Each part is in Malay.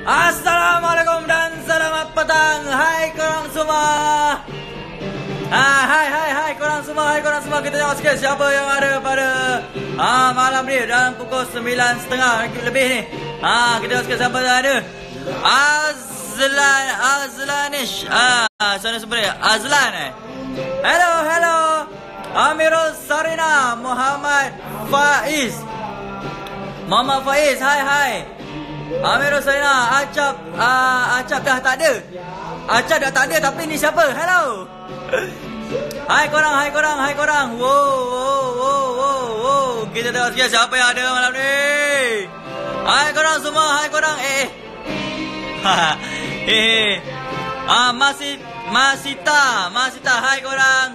Assalamualaikum dan selamat petang. Hai korang semua. Hai korang semua. Kita tengok sikit siapa yang ada pada malam ni dalam pukul 9.30 lebih ni. Kita tengok sikit siapa yang ada. Azlanish. Sana sebenarnya Azlan Hello. Amirul Sarina Muhammad Faiz. Hai. Amirul Sarina Acap dah tak ada. Acap dah tak ada, tapi ni siapa? Hello. Hai korang. Wow. Kita tengok sikit siapa yang ada malam ni. Hai korang semua. Masita. Hai korang.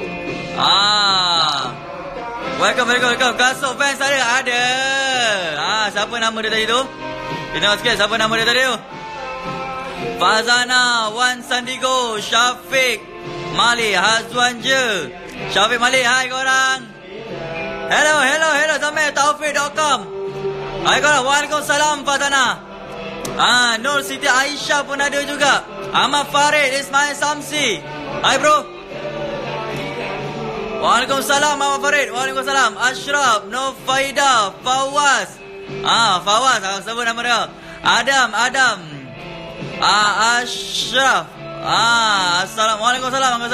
Welcome. Kasut fans ada. Siapa nama dia tadi tu? Kita tengok sikit siapa nama dia tadi tu. Fazana, Wan Sandigo, Syafiq Malik, Hazwan je. Syafiq Malik, hai korang. Hello. Sampai taufik.com. Hai korang, waalaikumsalam Fazana. Nur Siti Aisyah pun ada juga. Ahmad Farid, Ismail Samsi. Hai bro. Waalaikumsalam Ahmad Farid. Waalaikumsalam. Ashraf, Nur Faida, Fawaz. Fawaz, aku sebut nama dia. Adam. Ashraf. Assalamualaikum.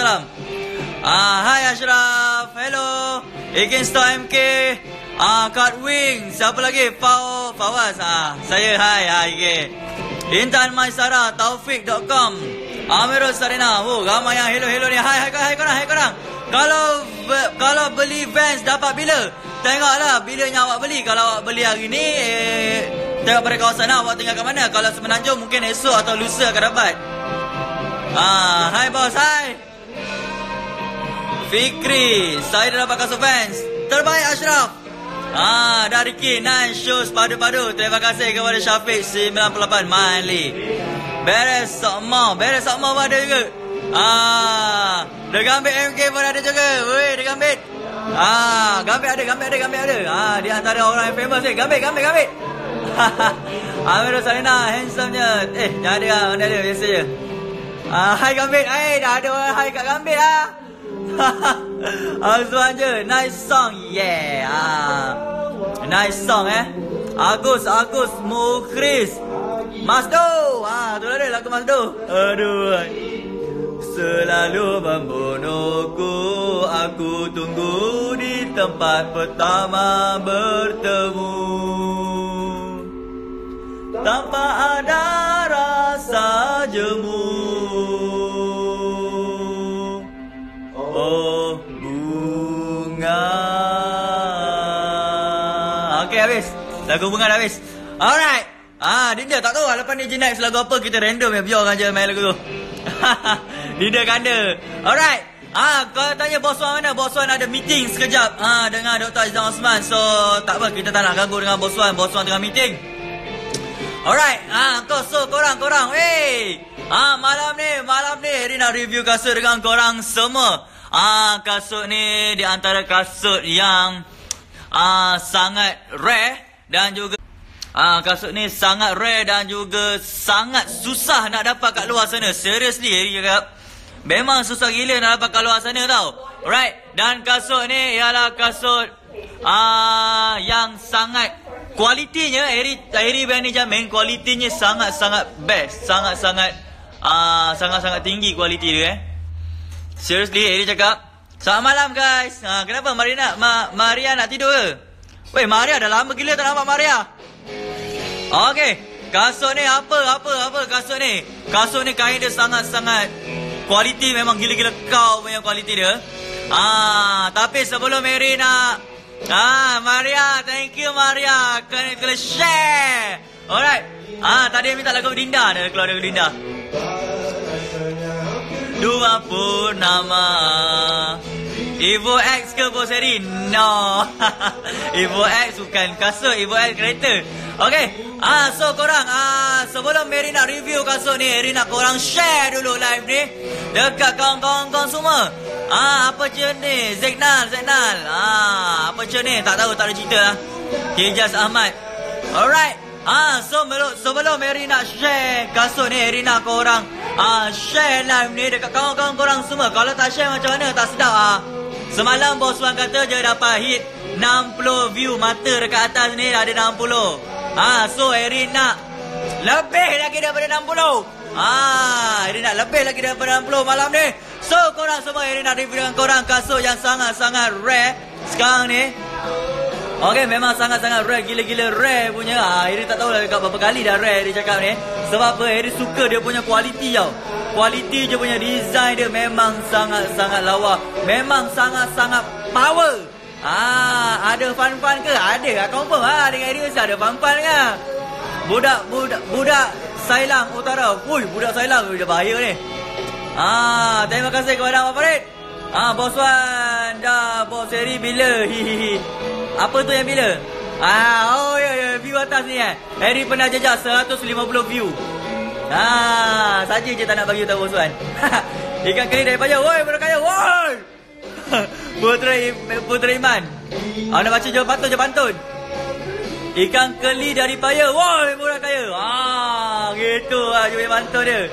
Hai Ashraf. Hello. Ikinsta MK. Kat Wing. Siapa lagi? Fawaz. Saya. Hai. Intan Maisara. Taufik.com. Amirul Sarina. Ramai yang hello ni. Hai korang. Kalau beli Vans dapat bila? Tengoklah bilanya awak beli. Kalau awak beli hari ni, tengok pada kawasan awak tinggal kat mana. Kalau Semenanjung mungkin esok atau lusa akan dapat. Hai bos, hai. Fikri, saya dah dapat kasut Vans. Terbaik Ashraf. Dari Ricky, nice shows padu-padu. Terima kasih kepada Syafiq 98 Mali. Beres Sokmo pun ada juga. The Gambit MK pun ada juga. Weh, The Gambit. Gambit ada. Di antara orang yang famous ni. Gambit. Amirul Sarina, handsome-nya. Jangan ada. Mana ada, biasa je. Hai Gambit. Dah ada orang hai kat Gambit Azwan je. Nice song. Yeah. Nice song Agus Mukhris. Masdo. Tu ada lagu Masdo. Aduh. Selalu membunuhku, aku tunggu di tempat pertama bertemu. Tanpa ada rasa jemu. Oh bunga. Okey, habis. Lagu bunga dah habis. Alright. Dinda tak tahu lepas ni G-Next lagu apa, kita random biar orang je main lagu tu. Dinda kanda. Alright. Kau tanya Bos Wan mana? Bos Wan ada meeting sekejap dengan Dr. Aizan Osman. So tak apa, kita tak nak ganggu dengan Bos Wan. Bos Wan tengah meeting. Alright. So korang. Malam ni Eri nak review kasut dengan korang semua. Kasut ni di antara kasut yang sangat rare dan juga kasut ni sangat rare dan juga sangat susah nak dapat kat luar sana. Seriously, Eri cakap memang susah gila nak dapat kat luar sana tau. Alright. Dan kasut ni ialah kasut yang sangat kualitinya, Eri berani jamin kualitinya sangat-sangat best. Sangat-sangat tinggi kualiti dia Seriously, Eri cakap. Selamat malam guys. Kenapa Maria nak tidur ke? Weh, Maria dah lama gila tak nampak Maria. Okey, kasut ni apa kasut ni? Kasut ni kain dia sangat-sangat kualiti, memang gila-gila kau punya kualiti dia. Tapi sebelum Eri nak Maria, thank you Maria. Kena share. Alright. Tadi minta lagu Dinda, dah keluar lagu Dinda. Dua Purnama. Evo X ke Bos Eri? No. Evo X bukan kasut, Evo X kereta. Okay. So korang, sebelum Eri nak review kasut ni, Eri nak korang share dulu live ni dekat kawan-kawan semua. Apa je ni? Zainal. Apa je ni? Tak tahu, tak ada cerita lah. Hijaz Ahmad. Alright. Sebelum Eri nak share kasut ni, Eri nak korang share live ni dekat kawan-kawan korang semua. Kalau tak share macam mana, tak sedap Semalam bos Wan kata je dapat hit 60 view mata dekat atas ni, ada 60. So Eri nak lebih lagi daripada 60. Eri nak lebih lagi daripada 60 malam ni. So korang semua, Eri nak review dengan korang kasut yang sangat-sangat rare sekarang ni. Okay, memang sangat-sangat rare, gila-gila rare punya. Eri tak tahu lah dekat berapa kali dah rare Eri cakap ni. Sebab apa? Eri suka dia punya kualiti tau. Kualiti je punya design dia memang sangat-sangat lawa. Memang sangat-sangat power. Ada fun-fun ke? Ada lah, confirm dengan Eri mesti ada fun-fun kan. Budak Sailang Utara. Budak Sailang dia bahaya ni. Terima kasih kepada Abang Farid. Bos Wan dah bos Eri bila? Apa tu yang bila? Ya, view atas ni Eri pernah jejak 150 view. Saja je tak nak bagi tahu bos Wan. Ikan keli dari payah. Woi, budak kaya. Woi. Putera Iman. Nak baca je pantun. Ikan keli dari payah. Woi, budak kaya. Gitu je pantun dia.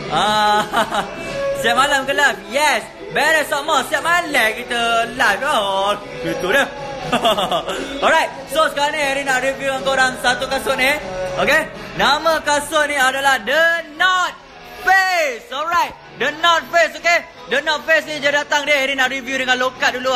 Siap malam ke live? Yes. Beres semua. Siap malam kita live. Gitu dah. Alright, so sekarang ni Eri nak review dengan korang satu kasut ni. Okay, nama kasut ni adalah The North Face. Alright, The North Face. Okay, The North Face ni je datang dia. Eri nak review dengan lokat dulu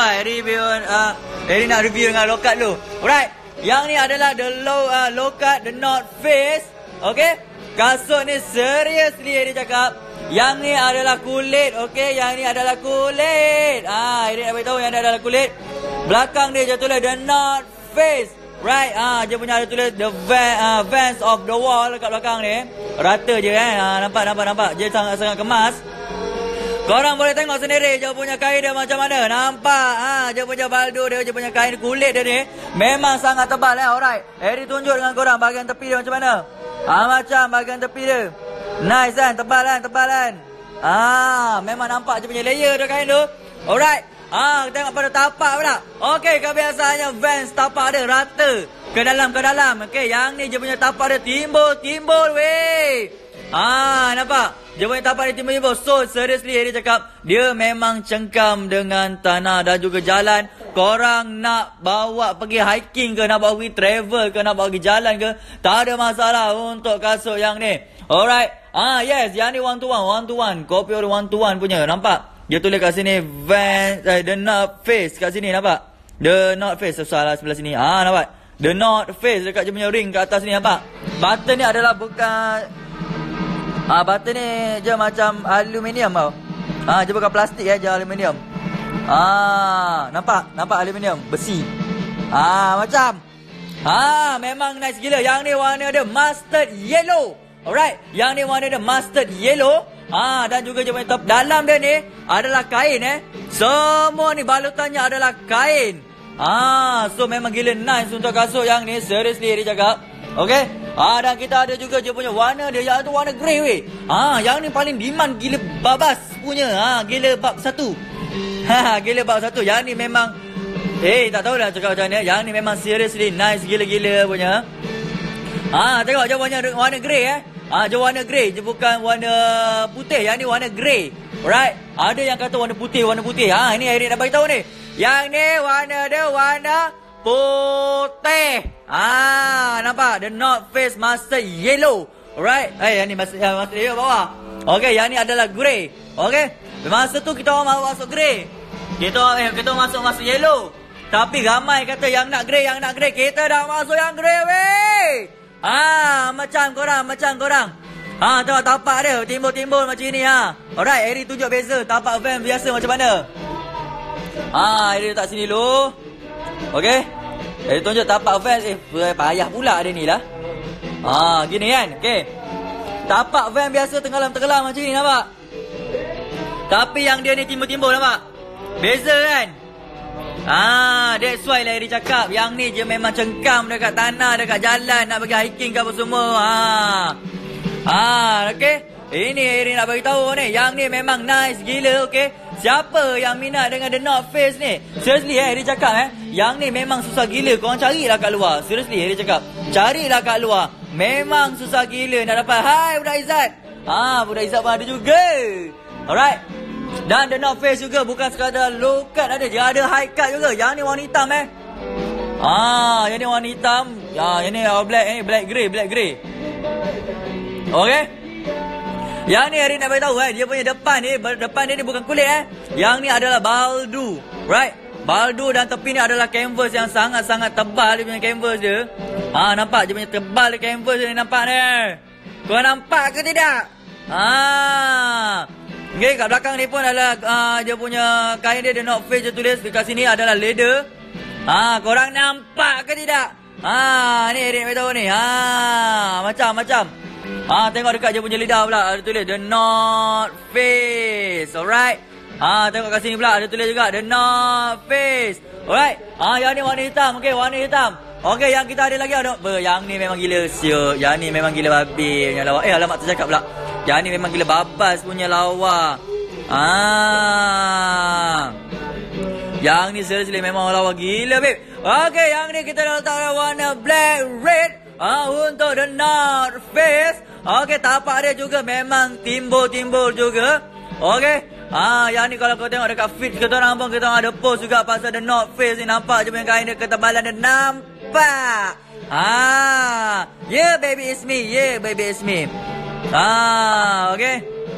Eri nak review dengan lokat dulu. Alright, yang ni adalah lokat The North Face. Okay, kasut ni seriously Eri cakap, yang ni adalah kulit. Okay, yang ni adalah kulit. Eri nak beritahu yang ni adalah kulit. Belakang dia je tulis The North Face. Right, dia punya ada tulis The Vans of the Wall kat belakang ni. Rata je nampak. Dia sangat-sangat kemas. Korang boleh tengok sendiri dia punya kain dia macam mana. Nampak dia punya baldo dia punya kain kulit dia ni memang sangat tebal Alright, Eri tunjuk dengan korang bahagian tepi dia macam mana. Macam bahagian tepi dia. Nice kan, tebal kan. Memang nampak dia punya layer dia kain tu. Alright. Tengok pada tapak pula. Okey, kebiasaannya Vans tapak dia rata ke dalam. Okey, yang ni dia punya tapak dia timbul weh. Nampak? Dia punya tapak dia timbul. So seriously dia cakap dia memang cengkam dengan tanah dan juga jalan. Korang nak bawa pergi hiking ke, nak bawa pergi travel ke, nak bawa pergi jalan ke, tak ada masalah untuk kasut yang ni. Alright. Yes, yang ni one to one. Kopi orang one to one punya. Nampak? Dia tulis kat sini Vans, The North Face kat sini nampak. The North Face salah sebelah sini. Nampak. The North Face dekat dia punya ring kat atas ni nampak. Button ni adalah bukan button ni je macam aluminium tau. Dia bukan plastik je aluminium. Nampak aluminium, besi. Macam. Memang nice gila. Yang ni warna dia mustard yellow. Alright, yang ni warna dia mustard yellow. Dan juga dia punya top dalam dia ni adalah kain Semua ni balutannya adalah kain. So memang gila nice untuk kasut yang ni. Seriously dia cakap. Okay. Dan kita ada juga dia punya warna dia, yang tu warna grey weh. Yang ni paling demand gila babas punya. Gila bab 1. Gila bab 1. Yang ni memang tak tahu nak cakap macam mana. Yang ni memang seriously nice gila-gila punya. Tengok je warna grey dia warna grey, dia bukan warna putih. Yang ni warna grey. Alright. Ada yang kata warna putih. Ini Eri nak bagi tahu ni. Yang ni warna dia warna putih. Nampak? The North Face Mustard Yellow. Alright. Yang ni Mustard Yellow bawah. Okay, yang ni adalah grey. Okay. Masa tu kita orang masuk grey. Kita masuk yellow. Tapi ramai kata yang nak grey. Kita dah masuk yang grey weh. Macam korang. Tengok tapak dia timbul macam ni Alright, Eri tunjuk beza tapak van biasa macam mana. Eri letak sini dulu. Okay, Eri tunjuk tapak van. Payah pula dia ni lah. Gini kan. Okay, tapak van biasa tenggelam macam ni nampak. Tapi yang dia ni timbul nampak. Beza kan. That's why lah Eri cakap yang ni je memang cengkam dekat tanah, dekat jalan, nak pergi hiking ke apa semua. Okay. Ini Eri nak bagi tahu ni, yang ni memang nice gila. Okay, siapa yang minat dengan The North Face ni, seriously Eri cakap Yang ni memang susah gila. Korang carilah kat luar. Seriously, Harry cakap. Carilah kat luar. Memang susah gila nak dapat. Hai Budak Izzat. Budak Izzat pun ada juga. Alright. Dan The North Face juga bukan sekadar low cut ada. Dia ada high cut juga. Yang ni warna hitam yang ni warna hitam. Yang ni black, black grey. Okay. Yang ni Harry nak beritahu dia punya depan dia ni bukan kulit Yang ni adalah baldu. Right. Baldu dan tepi ni adalah canvas yang sangat-sangat tebal dia punya canvas dia. Nampak dia punya tebal dia canvas dia ni, nampak ni. Kau nampak ke tidak? Okay, kat belakang ni pun adalah dia punya kain dia North Face dia tulis dekat sini adalah leather. Korang nampak ke tidak? Ni Eric beritahu ni. Macam. Tengok dekat dia punya lidah pula ada tulis The North Face. Alright. Tengok kat sini pula ada tulis juga The North Face. Alright. Yang ni warna hitam. Okay, warna hitam. Okay, yang kita ada lagi yang ni memang gila siuk. Yang ni memang gila babi punya lawa. Alamak tercakap pula. Yang ni memang gila babas punya lawa. Yang ni seriously memang lawa gila, babe. Okay, yang ni kita dah letak warna black red. Untuk The North Face. Okay, tapak dia juga memang timbul-timbul juga. Okay. Yang ni kalau kau tengok dekat feed kita orang pun kita ada post juga pasal The North Face ni. Nampak je punya kain dia, ketebalan dia nampak. Yeah baby it's me. Okay.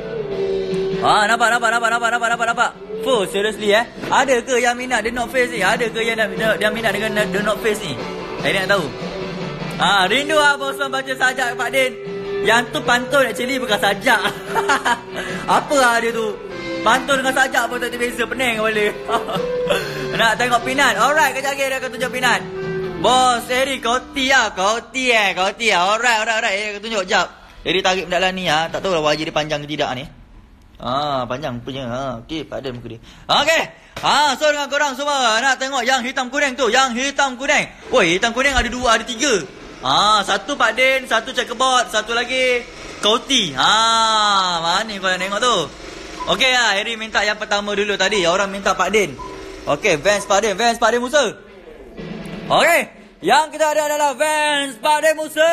Nampak. Fuh, seriously ada ke yang minat The North Face ni? Ada ke yang minat dengan The North Face ni? Saya nak tahu. Rindu bosan baca sajak Pak Din. Yang tu pantun actually bukan sajak. Apa dia tu? Pantun dengan sajak pun tak beza, pening kepala. Nak tengok Pinat. Alright, kejap lagi dia akan tunjuk Pinat. Bos Eri, kau ti. Alright. Aku tunjuk jap. Eri tarik benda lah ni tak tahu lah wajah dia panjang ke tidak ni. Panjang punya. Okey, pada muka dia. Okey. So dengan korang semua nak tengok yang hitam kuning tu. Yang hitam kuning. Woi, hitam kuning ada 2, ada 3. Satu Pak Din, satu checkerboard, satu lagi Koti. Mana kau nak tengok tu? Okey Harry minta yang pertama dulu tadi. Orang minta Pak Din. Okey, Vans Pak Din Musa. Okey, yang kita ada adalah Vans Pak Din Musa.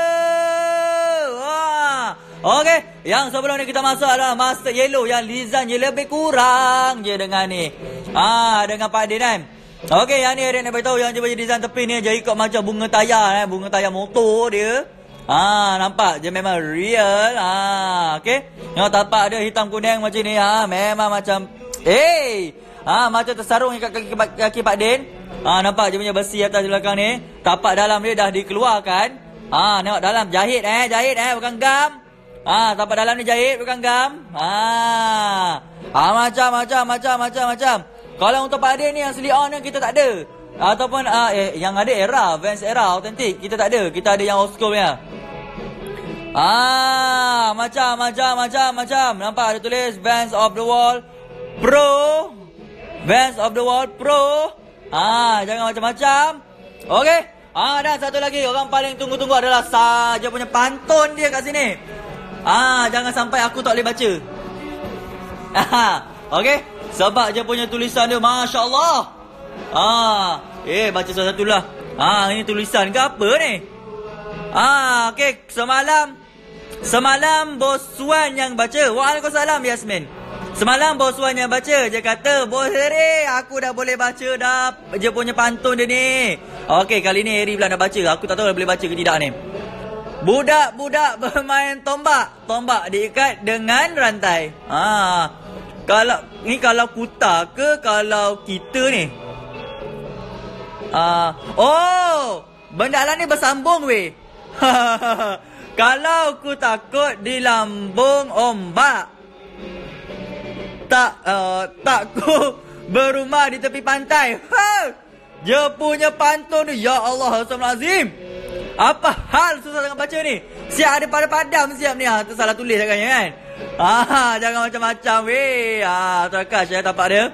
Okey, yang sebelum ni kita masuk adalah Master Yellow. Yang design je lebih kurang je dengan ni. Dengan Pak Din kan. Okey, yang ni Harry nak beritahu yang dia punya design tepi ni je ikut macam bunga tayar bunga tayar motor dia. Nampak je memang real. Okey. Yang tapak dia hitam kuning macam ni memang macam macam tersarung kat kaki Pak Din. Nampak je punya besi atas belakang ni. Tapak dalam dia dah dikeluarkan. Tengok dalam jahit bukan gam. Tapak dalam ni jahit bukan gam. Macam. Kalau untuk Pak Din ni yang slip on ni kita tak ada. Ataupun yang ada era, Vans era autentik kita tak ada. Kita ada yang old school punya. Macam. Nampak ada tulis Vans of the Wall Pro. Jangan macam-macam. Okey. Dan satu lagi orang paling tunggu-tunggu adalah dia punya pantun dia kat sini. Jangan sampai aku tak boleh baca. Okey. Sebab dia punya tulisan dia Masya Allah. Baca satu-satu lah. Ini tulisan ke apa ni? Okey. Semalam Bos Wan yang baca. Waalaikumsalam Yasmin. Semalam Bos Wan yang baca. Dia kata, Bos Harry, aku dah boleh baca dah dia punya pantun dia ni. Okey, kali ni Harry pula nak baca. Aku tak tahu dah boleh baca ke tidak ni. Budak-budak bermain tombak. Tombak diikat dengan rantai. Kalau kuta ke kalau kita ni? Benda lah ni bersambung weh. Kalau ku takut di lambung ombak, tak ku berumah di tepi pantai. Dia punya pantun ni, ya Allah, Astagfirullahalazim. Apa hal susah sangat baca ni? Siap ada pada padam siap ni. Tersalah tulis agaknya kan. Jangan macam-macam weh. Terkas saya tapak dia.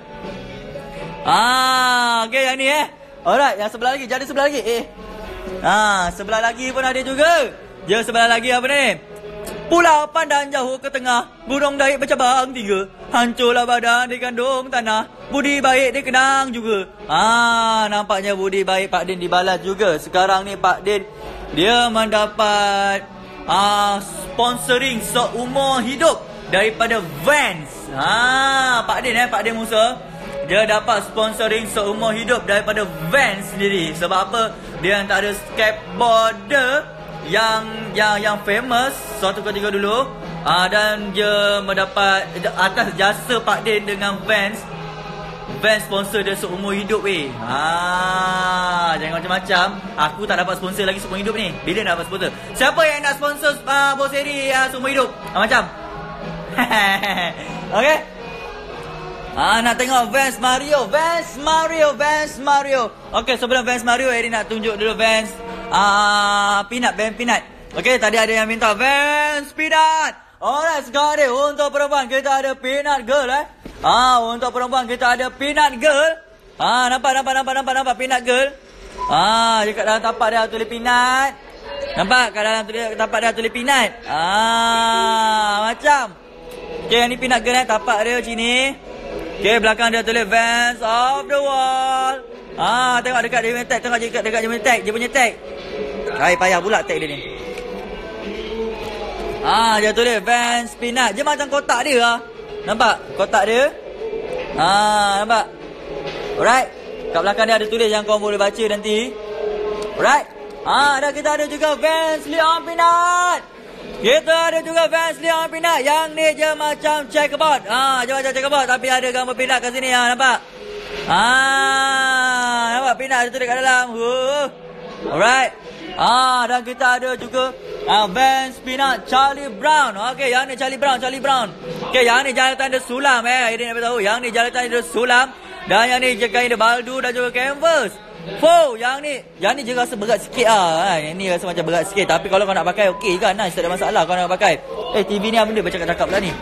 Okey yang ni alright, yang sebelah lagi. Jadi sebelah lagi. Sebelah lagi pun ada juga. Dia sebelah lagi apa ni? Pulau pandang jauh ke tengah, burung daik bercabang 3. Hancurlah badan dikandung tanah, budi baik dikenang juga. Nampaknya budi baik Pak Din dibalas juga. Sekarang ni Pak Din, dia mendapat sponsoring seumur hidup daripada Vans. Pak Din Musa, dia dapat sponsoring seumur hidup daripada Vans sendiri. Sebab apa? Dia tak ada skateboarder yang famous suatu ketika dulu, dan dia mendapat atas jasa Pak Din dengan Vans sponsor dia seumur hidup jangan macam-macam. Aku tak dapat sponsor lagi seumur hidup ni. Bila nak dapat sponsor? Siapa yang nak sponsor Bos Eri seumur hidup? Macam okay. Nak tengok Vans Mario. Okay, sebelum Vans Mario, Eri nak tunjuk dulu Vans Peanut. Okay, tadi ada yang minta Vans Peanut. Alright, sekarang untuk perempuan kita ada Peanut Girl untuk perempuan kita ada Peanut Girl. Nampak Peanut Girl. Dekat dalam tapak dia tulis Peanut. Nampak kat dalam tapak dia tulis Peanut. Macam. Okay, yang ni Peanut Girl tapak dia sini. Okay, belakang dia tulis Vans of the Wall. Tengok dekat dia punya tag. Tengok dekat dia punya tag. Payah pula tag dia ni. Dia tulis Vans Peanut. Dia macam kotak dia Nampak kotak dia? Nampak? Alright. Kat belakang dia ada tulis yang korang boleh baca nanti. Alright. Dan kita ada juga Vans Leon Peanut. Yang ni je macam checkerboard. Dia macam checkerboard tapi ada gambar peanut kat sini. Nampak? Nampak peanut ada tulis kat dalam. Alright. Dan kita ada juga Vans Peanut Charlie Brown. Okay, yang ni Charlie Brown. Okay, yang ni jawatan dia sulam Ini nak tahu. Yang ni jawatan dia sulam. Dan yang ni kain dia baldu dan juga canvas. Yang ni je rasa berat sikit Yang ni rasa macam berat sikit. Tapi kalau kau nak pakai okey kan, nice, tak ada masalah kau nak pakai. TV ni apa benda bercakap-cakap pula ni.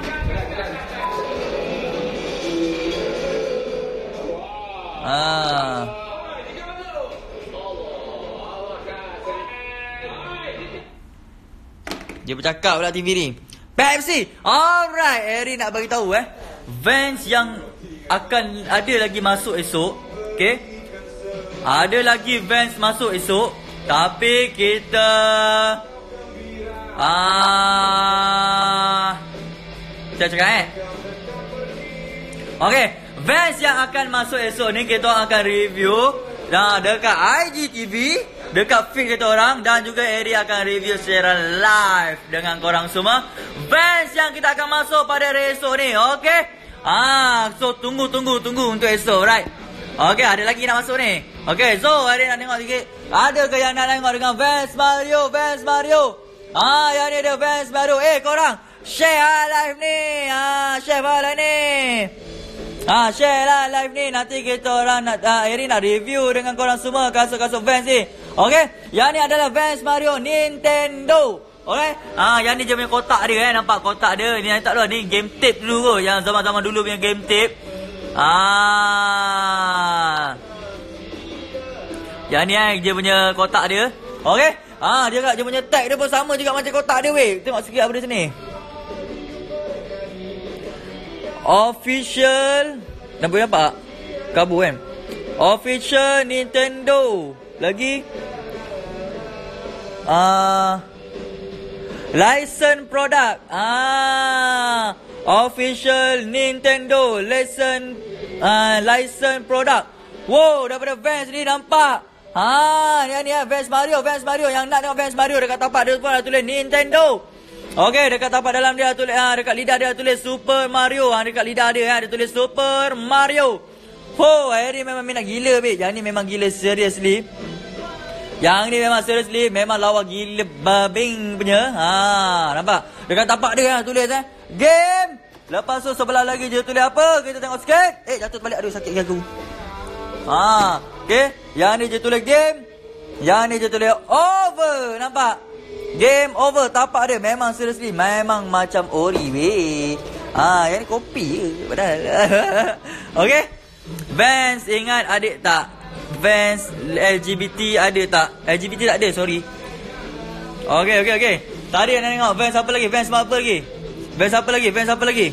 Dia bercakap pula TV ni. Pepsi. Alright, Eri nak bagi tahu Vans yang akan ada lagi masuk esok. Okay, ada lagi Vans masuk esok. Tapi kita saya cakap okay, Vans yang akan masuk esok ni kita akan review dekat IGTV, dekat feed kita orang. Dan juga Eri akan review secara live dengan korang semua Vans yang kita akan masuk pada hari esok ni. Okay, so tunggu untuk esok, right? Okay, ada lagi nak masuk ni. Okay, so Eri nak tengok sikit. Ada ke yang nak tengok dengan Vans Mario? Yang ni ada Vans Mario. Korang share live ni. Share lah live ni. Nanti kita orang nak Eri nak review dengan korang semua kasut-kasut Vans ni. Okay, yang ni adalah Vans Mario Nintendo. Okay, yang ni je punya kotak dia nampak kotak dia. Ni tak tahu ni game tape dulu kot. Yang zaman-zaman dulu punya game tape. Yang ni dia punya kotak dia. Okay, dia punya tag dia pun sama juga macam kotak dia weh. Tengok sikit apa dia sini. Official. Nampak nampak? Kabur kan? Official Nintendo. Lagi license product. Official Nintendo license product. Wow, daripada Vans ni nampak. Ni Vans Mario. Yang nak tengok Vans Mario dekat tapak dia pun ada tulis Nintendo. Okey, dekat tapak dalam dia tulis dekat lidah dia tulis Super Mario. Dekat lidah dia ada tulis Super Mario. Harry memang minat gila babe. Yang ni memang gila seriously. Yang ni memang seriously memang lawa gila babing punya. Nampak? Dekat tapak dia tulis game. Lepas tu sebelah lagi dia tulis apa? Kita tengok sikit. Jatuh balik. Aduh sakit aku. Okey, yang ni je tulis game. Yang ni je tulis over. Nampak? Game over. Tapak dia memang seriously memang macam ori weh. Yang ni kopi je padahal. Okey. Vans ingat adik tak? Vans LGBT ada tak? LGBT tak ada, sorry. Okey. Tadi nak tengok Vans apa lagi? Vans apa lagi? Vans apa lagi? Vans apa lagi?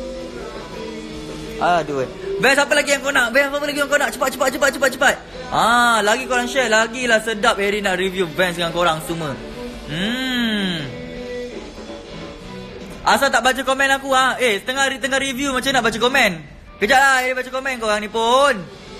Aduh. Vans apa lagi yang kau nak? Vans apa lagi yang kau nak? Cepat. Lagi korang share. Lagilah sedap Harry nak review Vans dengan korang semua. Asal tak baca komen aku tengah review macam nak baca komen. Kejap lah Harry baca komen korang ni pun.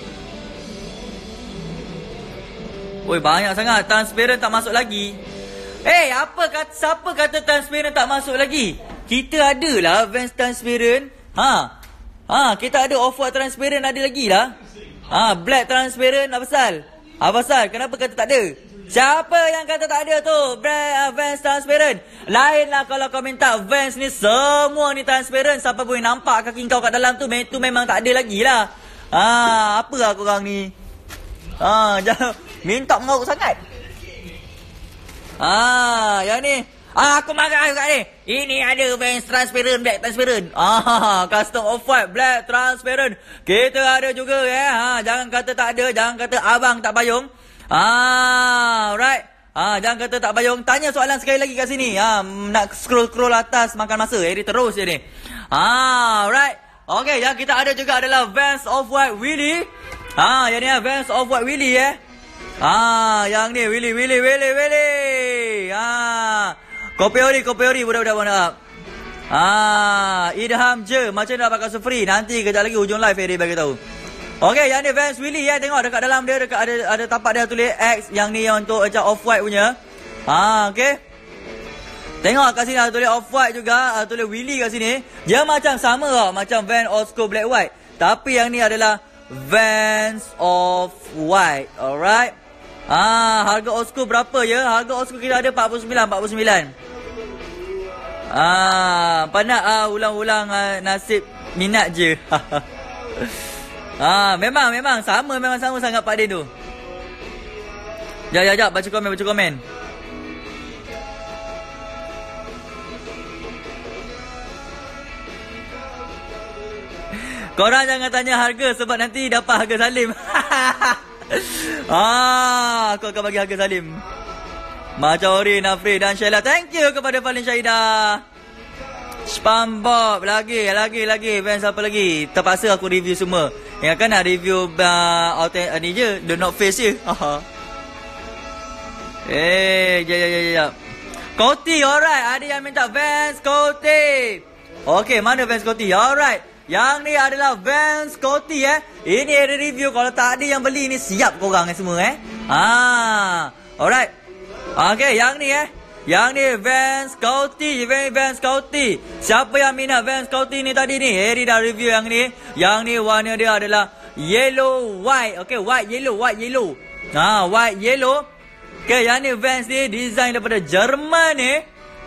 Oi, banyak sangat. Transparent tak masuk lagi. Siapa kata transparent tak masuk lagi? Kita ada lah Vans transparent. Kita ada off-white transparent ada lagi lah. Black transparent apa pasal? Kenapa kata tak ada? Siapa yang kata tak ada tu? Vans transparent. Lain lah kalau kau minta Vans ni semua ni transparent. Siapa boleh nampak kaki kau kat dalam tu? Tu memang tak ada lagi lah. Apa lah korang ni? Jangan minta mengarut sangat. Yang ni. Aku marah kat ni. Ini ada Vans transparent, black transparent. Custom off-white, black transparent. Kita ada juga jangan kata tak ada. Jangan kata abang tak payung. Alright. Jangan kata tak payung. Tanya soalan sekali lagi kat sini. Nak scroll atas makan masa. Jadi terus je ni. Alright. Okay, yang kita ada juga adalah Vans Off-White Willy. Yang ni Vans Off-White Willy yang ni Willy. Kopi ori budak-budak mana? Idham je. Macam nak pakai free. Nanti kejap lagi hujung live Harry bagi tahu. Okey, yang ni Vans Willy tengok dekat dalam dia dekat ada tapak dia tulis X, yang ni yang untuk macam off-white punya. Okey. Tengok kat sini ada tulis off-white juga, tulis Willy kat sini. Dia macam sama tau, macam Vans Old School Black White. Tapi yang ni adalah Vans Off-White. Alright. Harga Old School berapa ya? Harga Old School kita ada 49. Penat ulang-ulang nasib minat je. Memang sama sangat Pak Din tu. Jap baca komen. Korang jangan tanya harga sebab nanti dapat harga Salim. Aku akan bagi harga Salim. Macam Ori, Nafri dan Sheila. Thank you kepada Falin Syahidah. Spam Bob. Lagi. Vans apa lagi? Terpaksa aku review semua. Yang kan nak review ni je. The Not Face je. Jap. Koti, alright. Ada yang minta Vans Koti. Okay, mana Vans Koti? Alright. Yang ni adalah Vans Koti Ini ada review. Kalau tak ada yang beli ni, siap korang semua Alright. Okay, yang ni Yang ni Vans Koti. Siapa yang minat Vans Koti ni tadi ni? Harry dah review yang ni. Yang ni warna dia adalah yellow white. Okay, white yellow. White yellow. Okay, yang ni Vans ni design daripada Jerman ni.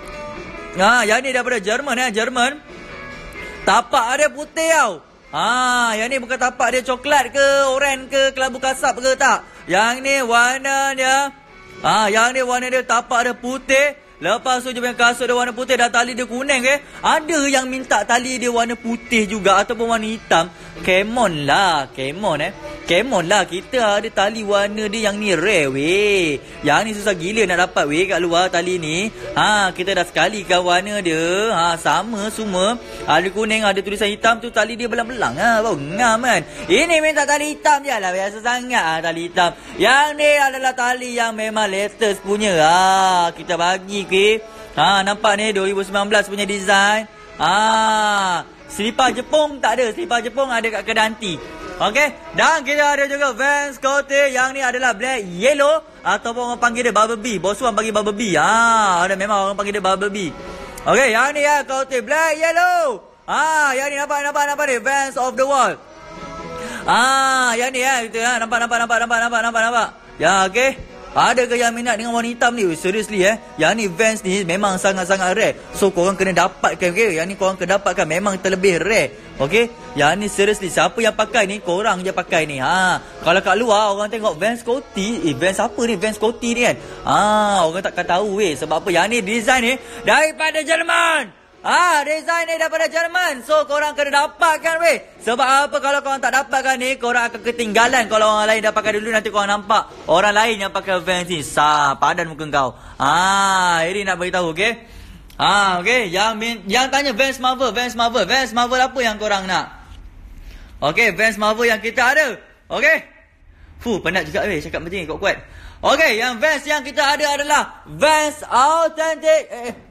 Yang ni daripada Jerman. Tapak dia putih tau. Yang ni bukan tapak dia coklat ke, oren ke, kelabu kasap ke, tak. Yang ni warna dia tapak dia putih. Lepas tu dia punya kasut dia warna putih, dah tali dia kuning Ada yang minta tali dia warna putih juga ataupun warna hitam. Come on lah. Kita ada tali warna dia yang ni rare Yang ni susah gila nak dapat kat luar tali ni. Kita dah sekali kan warna dia. Sama semua. Ada kuning, ada tulisan hitam tu, tali dia belang-belang baru ngam kan. Ini minta tali hitam je lah. Biasa sangat tali hitam. Yang ni adalah tali yang memang latest punya. Kita bagi nampak ni 2019 punya design. Selipar Jepun tak ada. Selipar Jepun ada kat Kedanti. Okey. Dan kita ada juga Vans Koti. Yang ni adalah black yellow. Ataupun orang panggil dia Bumblebee. Bos Wan panggil Bumblebee. Ada memang orang panggil dia Bumblebee. Okey. Yang ni Koti black yellow. Yang ni nampak ni. Vans of the Wall. Yang ni kita nampak. Ya, okey. Ada ke yang minat dengan warna hitam ni? Seriously Yang ni Vans ni memang sangat-sangat rare. So korang kena dapatkan Yang ni korang kena dapatkan. Memang terlebih rare. Okay. Yang ni seriously, siapa yang pakai ni, korang je pakai ni. Kalau kat luar orang tengok Vans Koti, Vans apa ni? Vans Koti ni kan. Orang takkan tahu Sebab apa? Yang ni design ni daripada Jerman. Design ni daripada Jerman. So korang kena dapatkan weh. Sebab apa kalau korang tak dapatkan ni, korang akan ketinggalan. Kalau orang lain dah pakai dulu, nanti korang nampak orang lain yang pakai Vans ni. Padan muka kau. Ini nak beritahu, okey? Okey, yang tanya Vans Marvel apa yang korang nak? Okey, Vans Marvel yang kita ada. Okey. Penat juga weh cakap macam ni, kuat-kuat. Okey, yang Vans yang kita ada adalah Vans Authentic.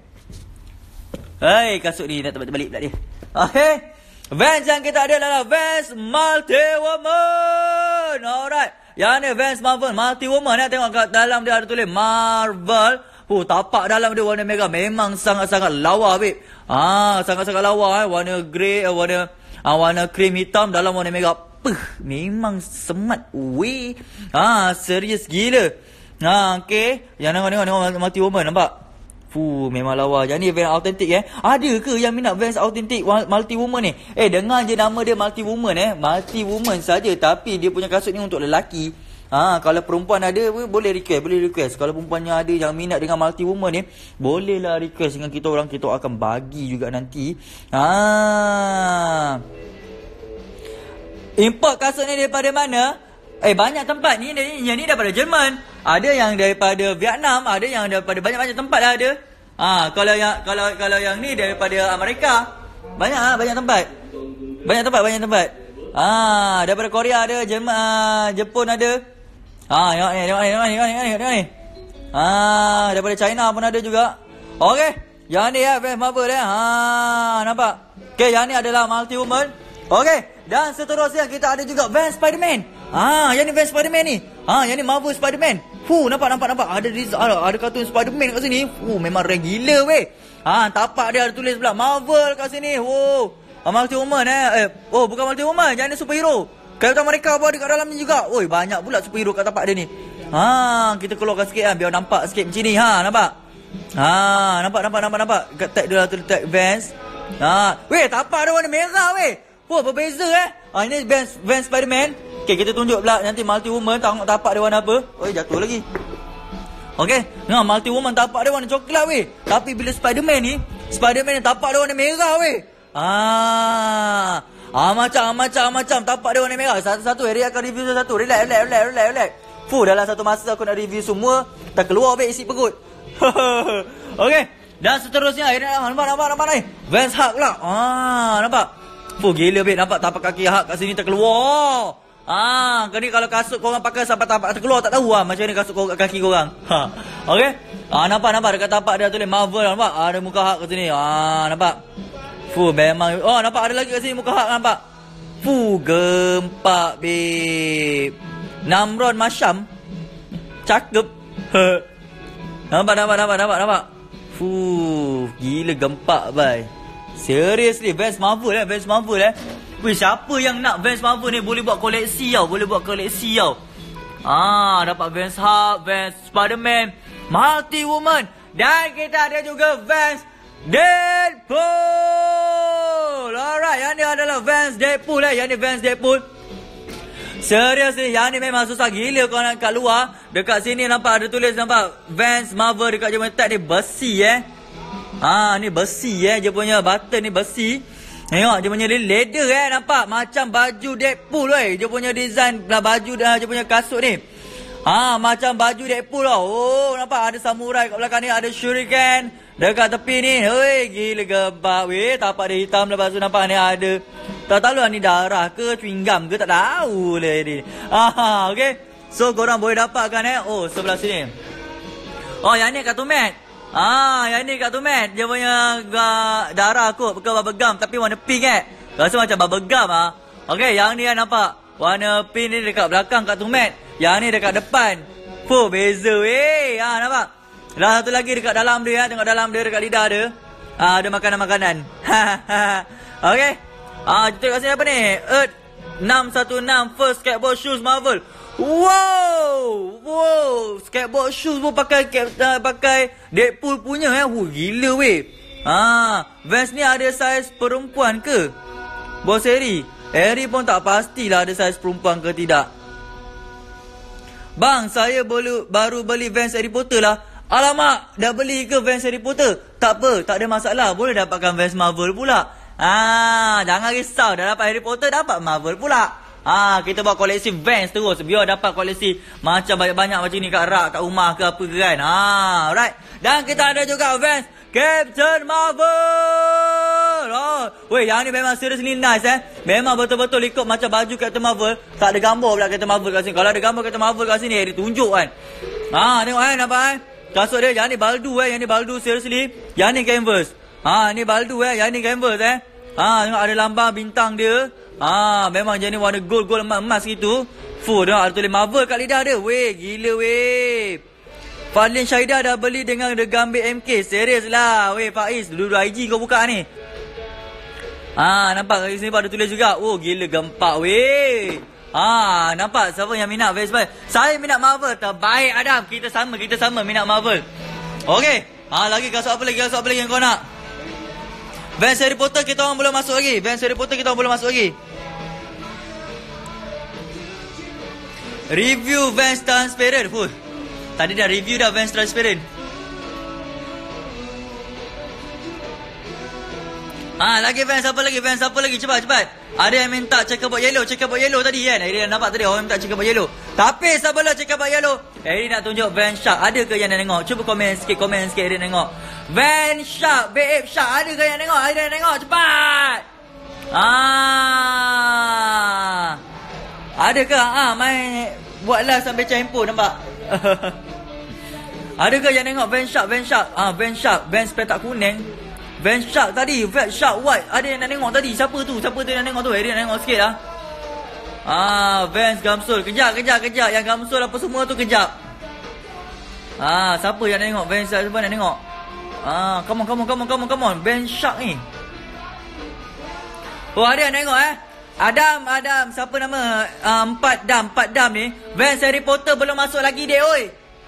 Kasut ni nak terbalik pula dia. Okey. Vans yang kita ada adalah Vans Multi Woman. Alright. Yang ni Vans Marvel Multi Woman. Tengok kat dalam dia ada tulis Marvel. Tapak dalam dia warna merah. Memang sangat-sangat lawa, babe. Sangat-sangat lawa. Warna grey, warna krim hitam, dalam warna merah. Memang semat weh. Serius gila. Okey. Yang tengok Multi Woman, nampak? Memang lawa. Yang ni Vans Authentic Ada ke yang minat Vans Authentic Multi Woman ni? Dengar je nama dia Multi Woman Multi Woman saja, tapi dia punya kasut ni untuk lelaki. Kalau perempuan ada boleh request. Kalau perempuannya ada yang minat dengan Multi Woman ni, bolehlah request dengan kita orang. Kita akan bagi juga nanti. Import kasut ni daripada mana? Banyak tempat ni. Yang ni daripada Jerman. Ada yang daripada Vietnam, ada yang daripada banyak-banyak tempat lah ada. Kalau yang ni daripada Amerika. Banyak tempat. Banyak tempat. Daripada Korea ada, Jepun ada. Tengok ni. Daripada China pun ada juga. Okey. Yang ni Vans Marvel nampak? Okey, yang ni adalah Multi Woman. Okey. Dan seterusnya kita ada juga Vans Spider-Man. Yang ni Vans Spider-Man ni. Yang ni Marvel Spider-Man. Nampak. Ada kartun Spider-Man kat sini. Memang rare gila weh. Tapak dia ada tulis pula Marvel kat sini. Multi Woman bukan Multi Woman. Yang ni superhero. Captain America pun ada kat dalam ni juga. Banyak pula superhero kat tapak dia ni. Kita keluarkan sikit biar nampak sikit macam ni. Nampak? Nampak. Kat tag dia lah tulis tag Vans. Tapak dia warna merah weh. Berbeza ini Vans Spider-Man. Okay, kita tunjuk pula nanti Multi Woman. Tengok tapak dia warna apa. Jatuh lagi. Okay, Multi Woman tapak dia warna coklat weh. Tapi bila Spider-Man ni tapak dia warna merah weh. Macam tapak dia warna merah. Satu-satu Harry akan review satu. Relax. Dalam satu masa aku nak review semua. Tak keluar weh isi perut. Okay. Dan seterusnya nampak ni. Vans Hulk pula. Nampak? Gila babe, nampak tapak kaki Hulk kat sini terkeluar. Ni kalau kasut korang pakai sampai tapak terkeluar, tak tahu macam ni kasut kaki korang. Okey. Nampak dekat tapak dia tulis Marvel, nampak? Ada muka Hulk kat sini. Nampak? Memang. Nampak ada lagi kat sini muka Hulk, nampak? Gempak babe. Namron Masham. Cakep. Nampak. Gila gempak bye. Seriously, Vans Marvel siapa yang nak Vans Marvel ni boleh buat koleksi tau. Dapat Vans Hulk, Vans Spider-Man, Multi Woman. Dan kita ada juga Vans Deadpool. Alright, yang ni adalah Vans Deadpool Yang ni Vans Deadpool. Seriously, yang ni memang susah gila kau nak kat luar. Dekat sini nampak ada tulis, nampak Vans Marvel dekat je tag ni besi ni besi dia punya button ni besi. Tengok dia punya leather nampak macam baju Deadpool dia punya design baju dia punya kasut ni. Macam baju Deadpool nampak ada samurai kat belakang ni, ada shuriken dekat tepi ni. Gila gebak weh. Tapak dia hitam, lepas tu nampak ni ada, tak tahu lah ni darah ke chewing gum ke, tak tahu lah ni. Okey. So korang boleh dapatkan sebelah sini. Yang ni kartun mat. Yang ni Kak Tumet. Dia punya darah kot. Bukan bubble gum tapi warna pink Rasa macam bubble gum Okey, yang ni nampak warna pink ni dekat belakang Kak Tumet. Yang ni dekat depan. Beza weh. Nampak? Dan satu lagi dekat dalam dia. Tengok dalam dia, dekat lidah dia. Ada makanan-makanan. Okey. Kita tengok kat sini apa ni? Earth 616 First Skateboard Shoes Marvel. Wow, skateboard shoes pun pakai Deadpool punya gila weh. Vans ni ada saiz perempuan ke? Bos Harry pun tak pastilah ada saiz perempuan ke tidak. Bang, saya baru beli Vans Harry Potter lah. Alamak, dah beli ke Vans Harry Potter? Tak apa, tak ada masalah. Boleh dapatkan Vans Marvel pula. Jangan risau. Dah dapat Harry Potter, dapat Marvel pula. Kita buat koleksi Vans terus. Biar dapat koleksi macam banyak-banyak macam ni kat rak, kat rumah ke apa ke kan. Alright. Dan kita ada juga Vans Captain Marvel. Weh, yang ni memang seriously nice Memang betul-betul ikut macam baju Captain Marvel. Tak ada gambar pula Captain Marvel kat sini. Kalau ada gambar Captain Marvel kat sini, dia tunjuk kan. Tengok nampak kasut dia. Yang ni baldu yang ni baldu seriously. Yang ni canvas. Ni baldu yang ni canvas tengok ada lambang bintang dia. Memang jenis warna gold emas gitu. Tengok ada tulis Marvel kat lidah dia. Weh, gila weh. Fadlin Syahidah dah beli dengan The Gambit MK. Serius lah. Weh Faiz, dulu IG kau buka ni. Nampak kat sini ada tulis juga. Oh, gila gempak weh. Nampak siapa yang minat Vans? Saya minat Marvel. Terbaik Adam. Kita sama minat Marvel. Okey. Lagi kasut apa lagi yang kau nak? Vans Harry Potter kita orang belum masuk lagi. Review Vans transparent. Tadi dah review dah Vans transparent. Lagi Vans apa lagi? Cepat. Ada yang minta checkerboard yellow tadi kan. Eri nampak tadi orang minta checkerboard yellow. Tapi sebelum checkerboard yellow, Eri nak tunjuk Vans Shark. Ada ke yang nak tengok? Cuba komen sikit Eri tengok. Vans Shark, BF Shark. Ada ke yang tengok? Ada yang tengok, cepat. Ada ke? Main buatlah sampai campur nampak. Ada ke yang tengok Vans Shark? Vans petak kuning. Vans Shark tadi, Vans Shark white. Ada yang nak tengok tadi. Siapa tu yang nak tengok tu? Eri nak tengok sikit lah. Vans Gamsul. Kejap. Yang Gamsul apa semua tu kejap. Siapa yang nak tengok? Vans Shark siapa nak tengok? Come on. Vans Shark ni. Ada yang tengok Adam. Siapa nama? 4 dam ni. Vans Harry Potter belum masuk lagi dek oi.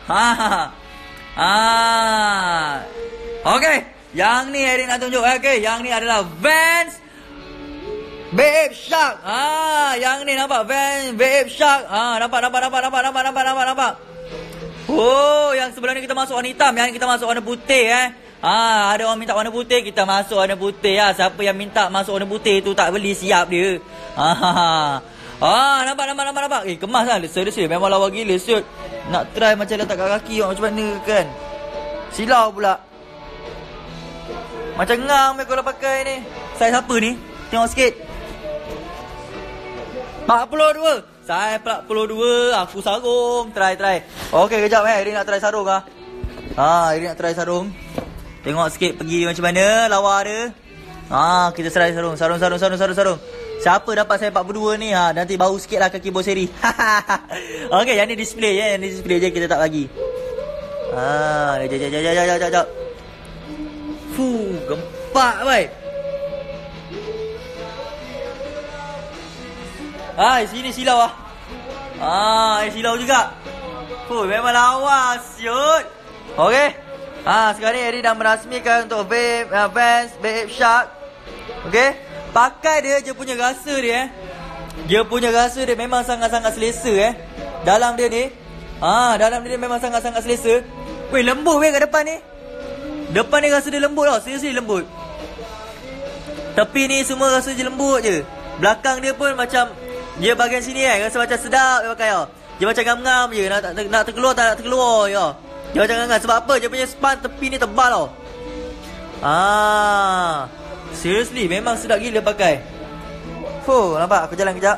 Okey. Yang ni Eric nak tunjuk. Yang ni adalah Vans BF Shark. Yang ni nampak Vans BF Shark. Nampak. Oh, yang sebelah ni kita masuk warna hitam. Yang ni kita masuk warna putih ada orang minta warna putih, kita masuk warna putih Siapa yang minta masuk warna putih tu tak beli, siap dia. Nampak. Kemas lah. Serius memang lawa gila siut. Nak try macam letak kat kaki macam mana kan. Silau pula. Macam ngam kalau pakai ni. Saiz apa ni? Tengok sikit. 42. Saiz 42. Aku sarung. Try. Okey, kejap Eri nak try sarung Eri nak try sarung. Tengok sikit pergi macam mana lawa dia. Kita try sarung. Siapa dapat saiz 42 ni nanti bau sikit lah kaki bos Eri. Okey, yang ni display Yang ni display je, kita tak bagi. Jap. Gempak baik. Sini silau silau juga. Memang lawa siut. Okey. Sekarang ni Eri dah merasmikan untuk Vans BF Shark. Okey. Pakai dia punya rasa dia Dia punya rasa dia memang sangat-sangat selesa dalam dia ni. Dalam dia memang sangat-sangat selesa. Weh, lembut kat depan ni. Depan ni rasa dia lembut tau. Seriously lembut. Tepi ni semua rasa je lembut je. Belakang dia pun macam, dia bahagian sini rasa macam sedap dia pakai Dia macam ngam-ngam je. Nak terkeluar tak nak terkeluar je. Dia macam ngam-ngam. Sebab apa? Dia punya span tepi ni tebal tau. Seriously memang sedap gila pakai. Nampak? Aku jalan kejap.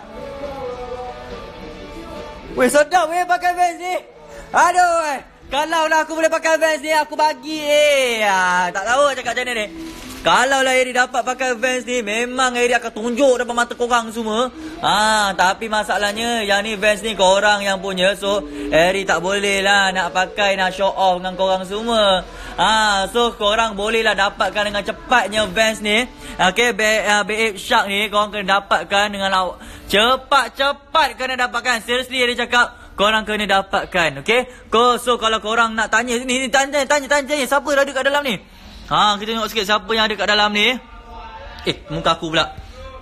Weh, sedap pakai Vans ni. Aduh kalau lah aku boleh pakai Vans ni, aku bagi tak tahu cakap macam mana ni. Kalau lah Eri dapat pakai Vans ni, memang Eri akan tunjuk depan mata korang semua. Tapi masalahnya yang ni Vans ni korang yang punya. So Eri tak boleh lah nak pakai, nak show off dengan korang semua. So korang boleh lah dapatkan dengan cepatnya Vans ni. Okay, BF Shark ni korang kena dapatkan dengan cepat kena dapatkan. Seriously Eri cakap, korang kena dapatkan. Okay. So kalau korang nak tanya ni, tanya siapa ada kat dalam ni. Kita tengok sikit siapa yang ada kat dalam ni. Muka aku pula.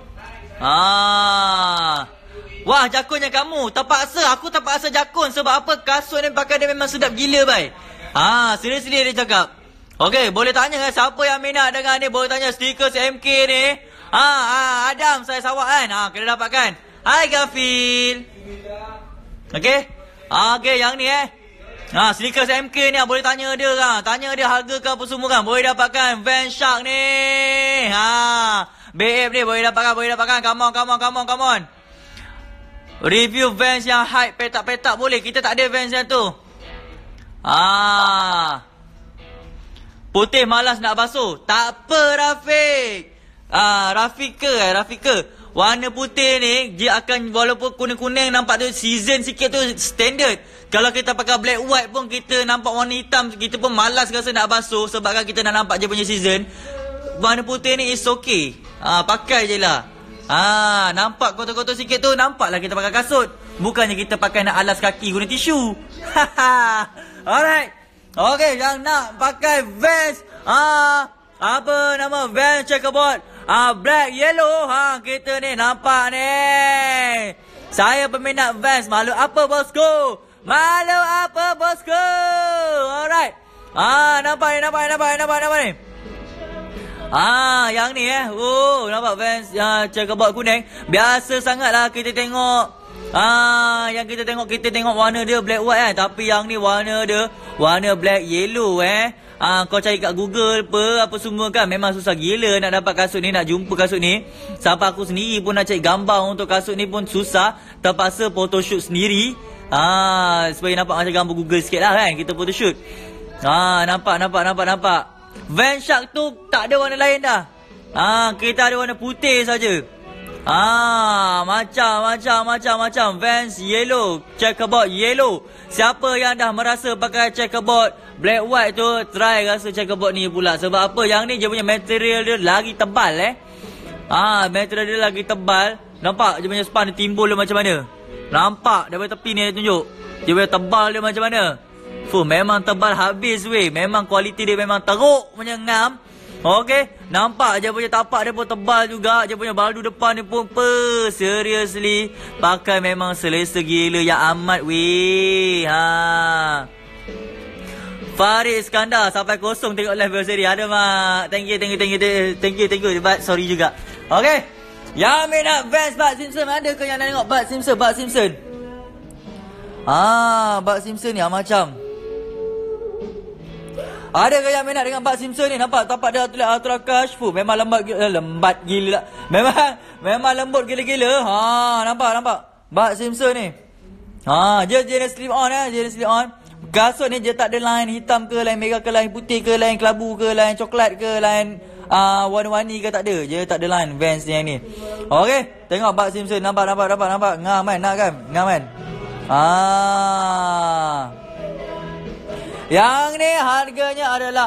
Wah, jakunnya kamu. Aku terpaksa jakun. Sebab apa? Kasut ni pakai dia memang sedap gila, bai. Sini dia cakap. Okey, boleh tanya siapa yang minat dengan ni, boleh tanya stiker MK ni. Adam, saya sawak kan. Kena dapatkan. Hai Gafil. Okey. Okey, yang ni stiker MK ni boleh tanya dia kan. Tanya dia harga ke apa semua kan. Boleh dapatkan Van Shark ni. BF ni boleh dapatkan. Come on. Review Vans yang hype petak-petak boleh. Kita tak ada Vans yang tu. Putih malas nak basuh. Tak apa Rafiq. Rafika. Warna putih ni dia akan, walaupun kuning-kuning nampak tu season sikit tu standard. Kalau kita pakai black white pun kita nampak warna hitam, kita pun malas rasa nak basuh sebabkan kita nak nampak je punya season. Warna putih ni is okay. Pakai je lah. Nampak kotor-kotor sikit tu, nampaklah kita pakai kasut. Bukannya kita pakai nak alas kaki guna tisu. Alright. Okay, yang nak pakai Vans, apa nama Vans checkerboard, black yellow, kita ni nampak ni. Saya peminat Vans. Malu apa bosku? Alright. Nampak ni. Yang ni nampak Vans checkerboard kuning. Biasa sangatlah kita tengok. Yang kita tengok warna dia black white kan. Tapi yang ni warna dia warna black yellow Kau cari kat Google apa semua kan, memang susah gila nak dapat kasut ni, nak jumpa kasut ni. Sampai aku sendiri pun nak cari gambar untuk kasut ni pun susah. Terpaksa photoshoot sendiri. Supaya nampak macam gambar Google sikit lah kan, kita photoshoot. Nampak. Van Shark tu tak ada warna lain dah. Kita ada warna putih saja. Macam Vans yellow, checkerboard yellow. Siapa yang dah merasa pakai checkerboard black white tu, try rasa checkerboard ni pula. Sebab apa? Yang ni dia punya material dia lagi tebal material dia lagi tebal. Nampak dia punya span dia timbul dia macam mana? Nampak daripada tepi ni dia tunjuk. Dia punya tebal dia macam mana? Memang tebal habis weh. Memang kualiti dia memang teruk punya ngam. Okey, nampak je punya tapak dia pun tebal juga. Dia punya baldu depan ni pun seriously pakai memang selesa gila yang amat weh. Farid Iskandar sampai kosong tengok live seri. Ada mak. Thank you. But sorry juga. Okey. Yang minat Vans Bud Simpson, ada ke yang nak tengok Bud Simpson? Bud Simpson ni macam. Ada ke yang minat dengan Bud Simpson ni? Nampak tapak dia tulis Ultra Cash. Memang lembat gila. Memang lembut gila-gila. Nampak. Bud Simpson ni. Dia jenis slip on jenis slip on. Kasut ni dia tak ada line hitam ke, line merah ke, line putih ke, line kelabu ke, line coklat ke, line warna-warni ke, tak ada. Dia tak ada line Vans ni yang ni. Okey, tengok Bud Simpson. Nampak. Ngam kan? Nak kan? Ngam kan? Yang ni harganya adalah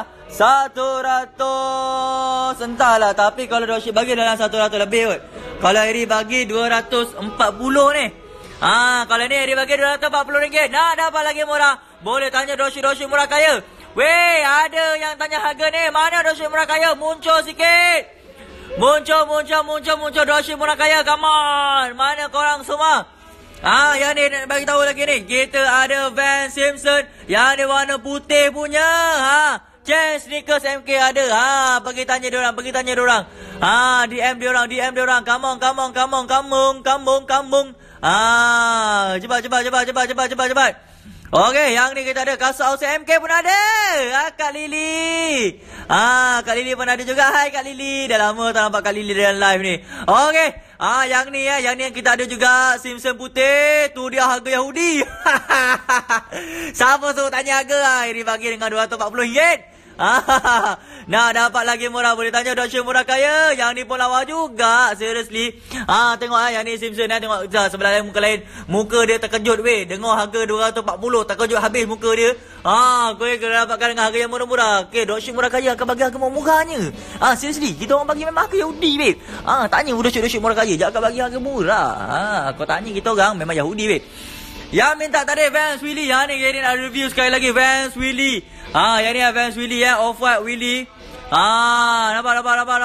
100. Entahlah, tapi kalau dropship bagi dalam 100 lebih kot. Kalau Eri bagi 240 ni. Kalau ni Eri bagi RM240. Nak dapat lagi murah, boleh tanya dropship murah kaya. Weh, ada yang tanya harga ni. Mana dropship murah kaya? Muncul sikit. Muncul dropship murah kaya. Come on. Mana korang semua? Yang ni nak bagi tahu lagi ni. Kita ada Van Simpson yang ni warna putih punya. Chain sneakers MK ada. Pergi tanya diorang. DM diorang. Come on. Cepat. Okey, yang ni kita ada kasut Aussie MK pun ada. Kak Lily. Kak Lily pun ada juga. Hai Kak Lily. Dah lama tak nampak Kak Lily dalam live ni. Okey. Yang ni yang kita ada juga Simpson putih. Tu dia harga Yahudi. Siapa suruh tanya harga? Ini bagi dengan RM240. Nak dapat lagi murah, boleh tanya dropship murah kaya. Yang ni pun lawa juga. Seriously. Tengok yang ni Simpson. Tengok sebelah lain, muka lain. Muka dia terkejut weh. Dengar harga RM240. Terkejut habis muka dia. Kau kena dapatkan dengan harga yang murah-murah. Okay, dropship murah kaya akan bagi harga murahnya. Seriously. Kita orang bagi memang harga Yahudi weh. Tanya dropship murah kaya, jangan bagi harga murah. Kau tanya kita orang memang Yahudi weh. Yang minta tadi Vans Willy. Yang ni nak review sekali lagi Vans Willy. Yang ni Vans Willy Off-White Willy. Nampak.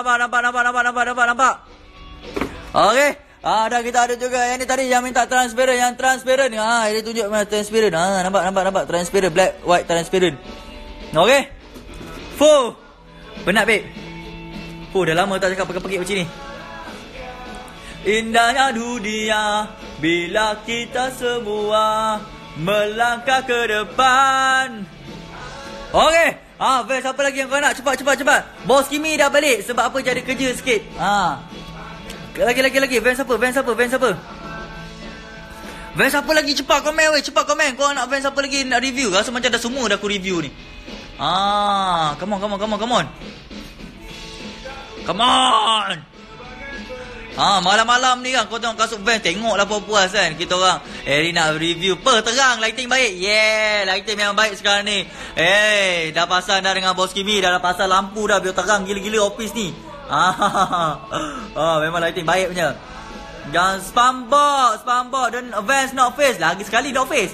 Okey. Dah kita ada juga yang ni tadi yang minta transparent. Yang transparent. Dia tunjuk mana transparent. Nampak. Transparent. Black, white, transparent. Okay. Fuh. Penat, babe. Fuh, dah lama tak cakap pekik-pekik macam ni. Indahnya dunia bila kita semua melangkah ke depan. Okay. Vans apa lagi yang kau nak? Cepat. Bos Kimi dah balik. Sebab apa, jadi kerja sikit. Lagi. Vans apa? Vans apa lagi? Cepat komen weh. Kau nak Vans apa lagi nak review? Rasa macam dah semua dah aku review ni. Come on. Malam-malam ni kan kau tengok kasut Vans, tengoklah puas-puas kan. Kita orang ni nak review. Terang, lighting baik. Lighting memang baik sekarang ni. Dah pasang dah dengan Bos Kimi, dah pasang lampu dah biar terang gila-gila office ni. Memang lighting baik punya. Jangan spambok dan Vans North Face. Lagi sekali North Face.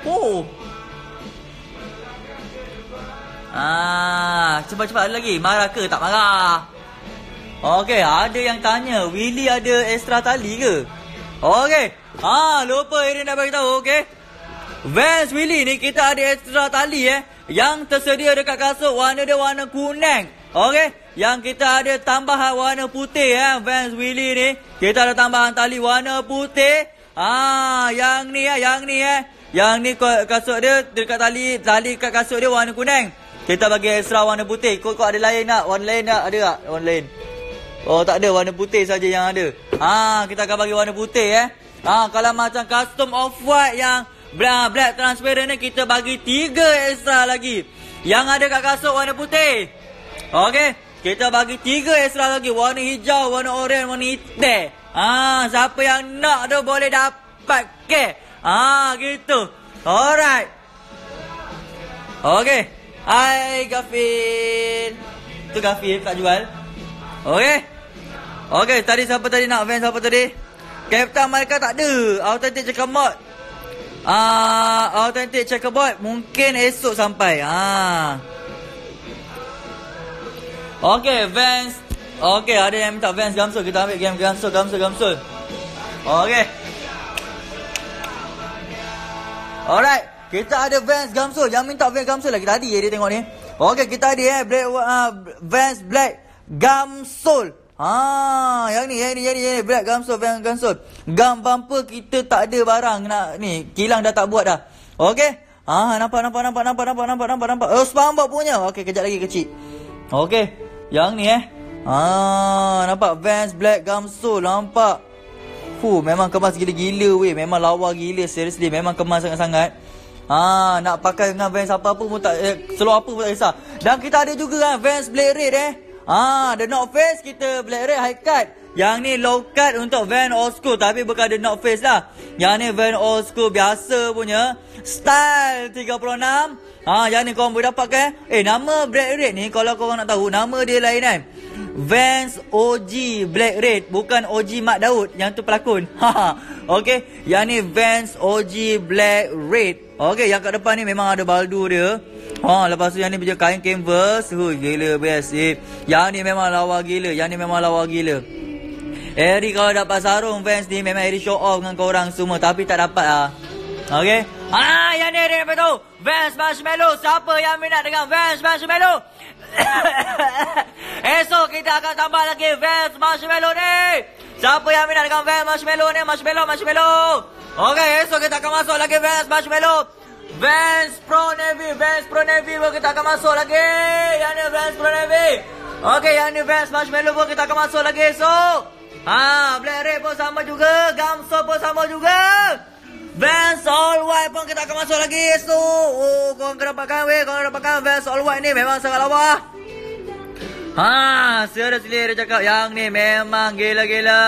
Cepat ada lagi. Marah ke? Tak marah. Okey, ada yang tanya, Willy ada extra tali ke? Okey. Lupa Erin nak bagi tahu, okey. Vans Willy ni kita ada extra tali yang tersedia dekat kasut, warna dia warna kuning. Okey. Yang kita ada tambahan warna putih Vans Willy ni. Kita ada tambahan tali warna putih. Yang ni Yang ni kasut dia dekat tali kat kasut dia warna kuning. Kita bagi extra warna putih. Kau ada lain tak? Warna lain tak? Ada tak? Warna lain. Tak ada, warna putih saja yang ada. Kita akan bagi warna putih kalau macam custom off-white yang black transparent ni, kita bagi 3 extra lagi. Yang ada kat kasut warna putih. Okey, kita bagi 3 extra lagi. Warna hijau, warna oren, warna hitam. Siapa yang nak tu boleh dapat ke? Gitu. Alright. Okey. Hai Gafil. Tu Gafil tak jual. Okey, tadi siapa tadi nak Vans apa tadi? Captain America tak ada. Authentic checkerboard. Authentic checkerboard mungkin esok sampai. Okey, Vans. Okey, ada yang minta Vans Gamsul. Kita ambil game Gamsul. Okey. Alright, kita ada Vans Gamsul. Yang minta Vans Gamsul lagi tadi dia tengok ni. Okey, kita ada Vans Black Gamsul. Yang ni Black Gamsul, Vans Gamsul. Gam bumper kita tak ada barang nak ni. Kilang dah tak buat dah. Okey. Nampak. Spambok punya. Okey, kejap lagi kecil. Okey. Yang ni nampak Vans Black Gamsul, nampak. Memang kemas gila-gila weh. Memang lawa gila, seriously. Memang kemas sangat-sangat. Nak pakai dengan Vans apa-apa pun tak, seluar apa pun tak kisah. Dan kita ada juga Vans Black Red The North Face kita Black Red high cut. Yang ni low cut untuk Van Old School, tapi bukan The North Face lah. Yang ni Van Old School biasa punya Style 36. Yang ni korang boleh dapatkan. Nama Black Red ni kalau korang nak tahu, nama dia lain kan. Vans OG Black Red, bukan OG Mak Daud. Yang tu pelakon. Okey, yang ni Vans OG Black Red. Okey, yang kat depan ni memang ada baldu dia. Lepas tu yang ni punya kain canvas. Gila best. Yang ni memang lawa gila. Eri kalau dapat sarung Vans ni, memang Eri show off dengan korang semua. Tapi tak dapat lah. Okey. Yang ni Eri dapat tahu. Vans Marshmallow. Siapa yang minat dengan Vans Marshmallow? Esok kita akan tambah lagi Vans Marshmallow ni. Siapa yang minat dengan Vans Marshmallow ni? Marshmallow. Okey, esok kita akan masuk lagi Vans Marshmallow. Vans Pro Navy pun kita akan masuk lagi. Yang ni Vans Pro Navy. Okey, yang ni Vans Marshmallow pun kita akan masuk lagi esok. Black Red pun sama juga. Gamsul pun sama juga. Vans All White pun kita akan masuk lagi esok. Korang kena dapatkan Vans All White ni memang sangat lawa. Seriously dia cakap yang ni memang gila-gila.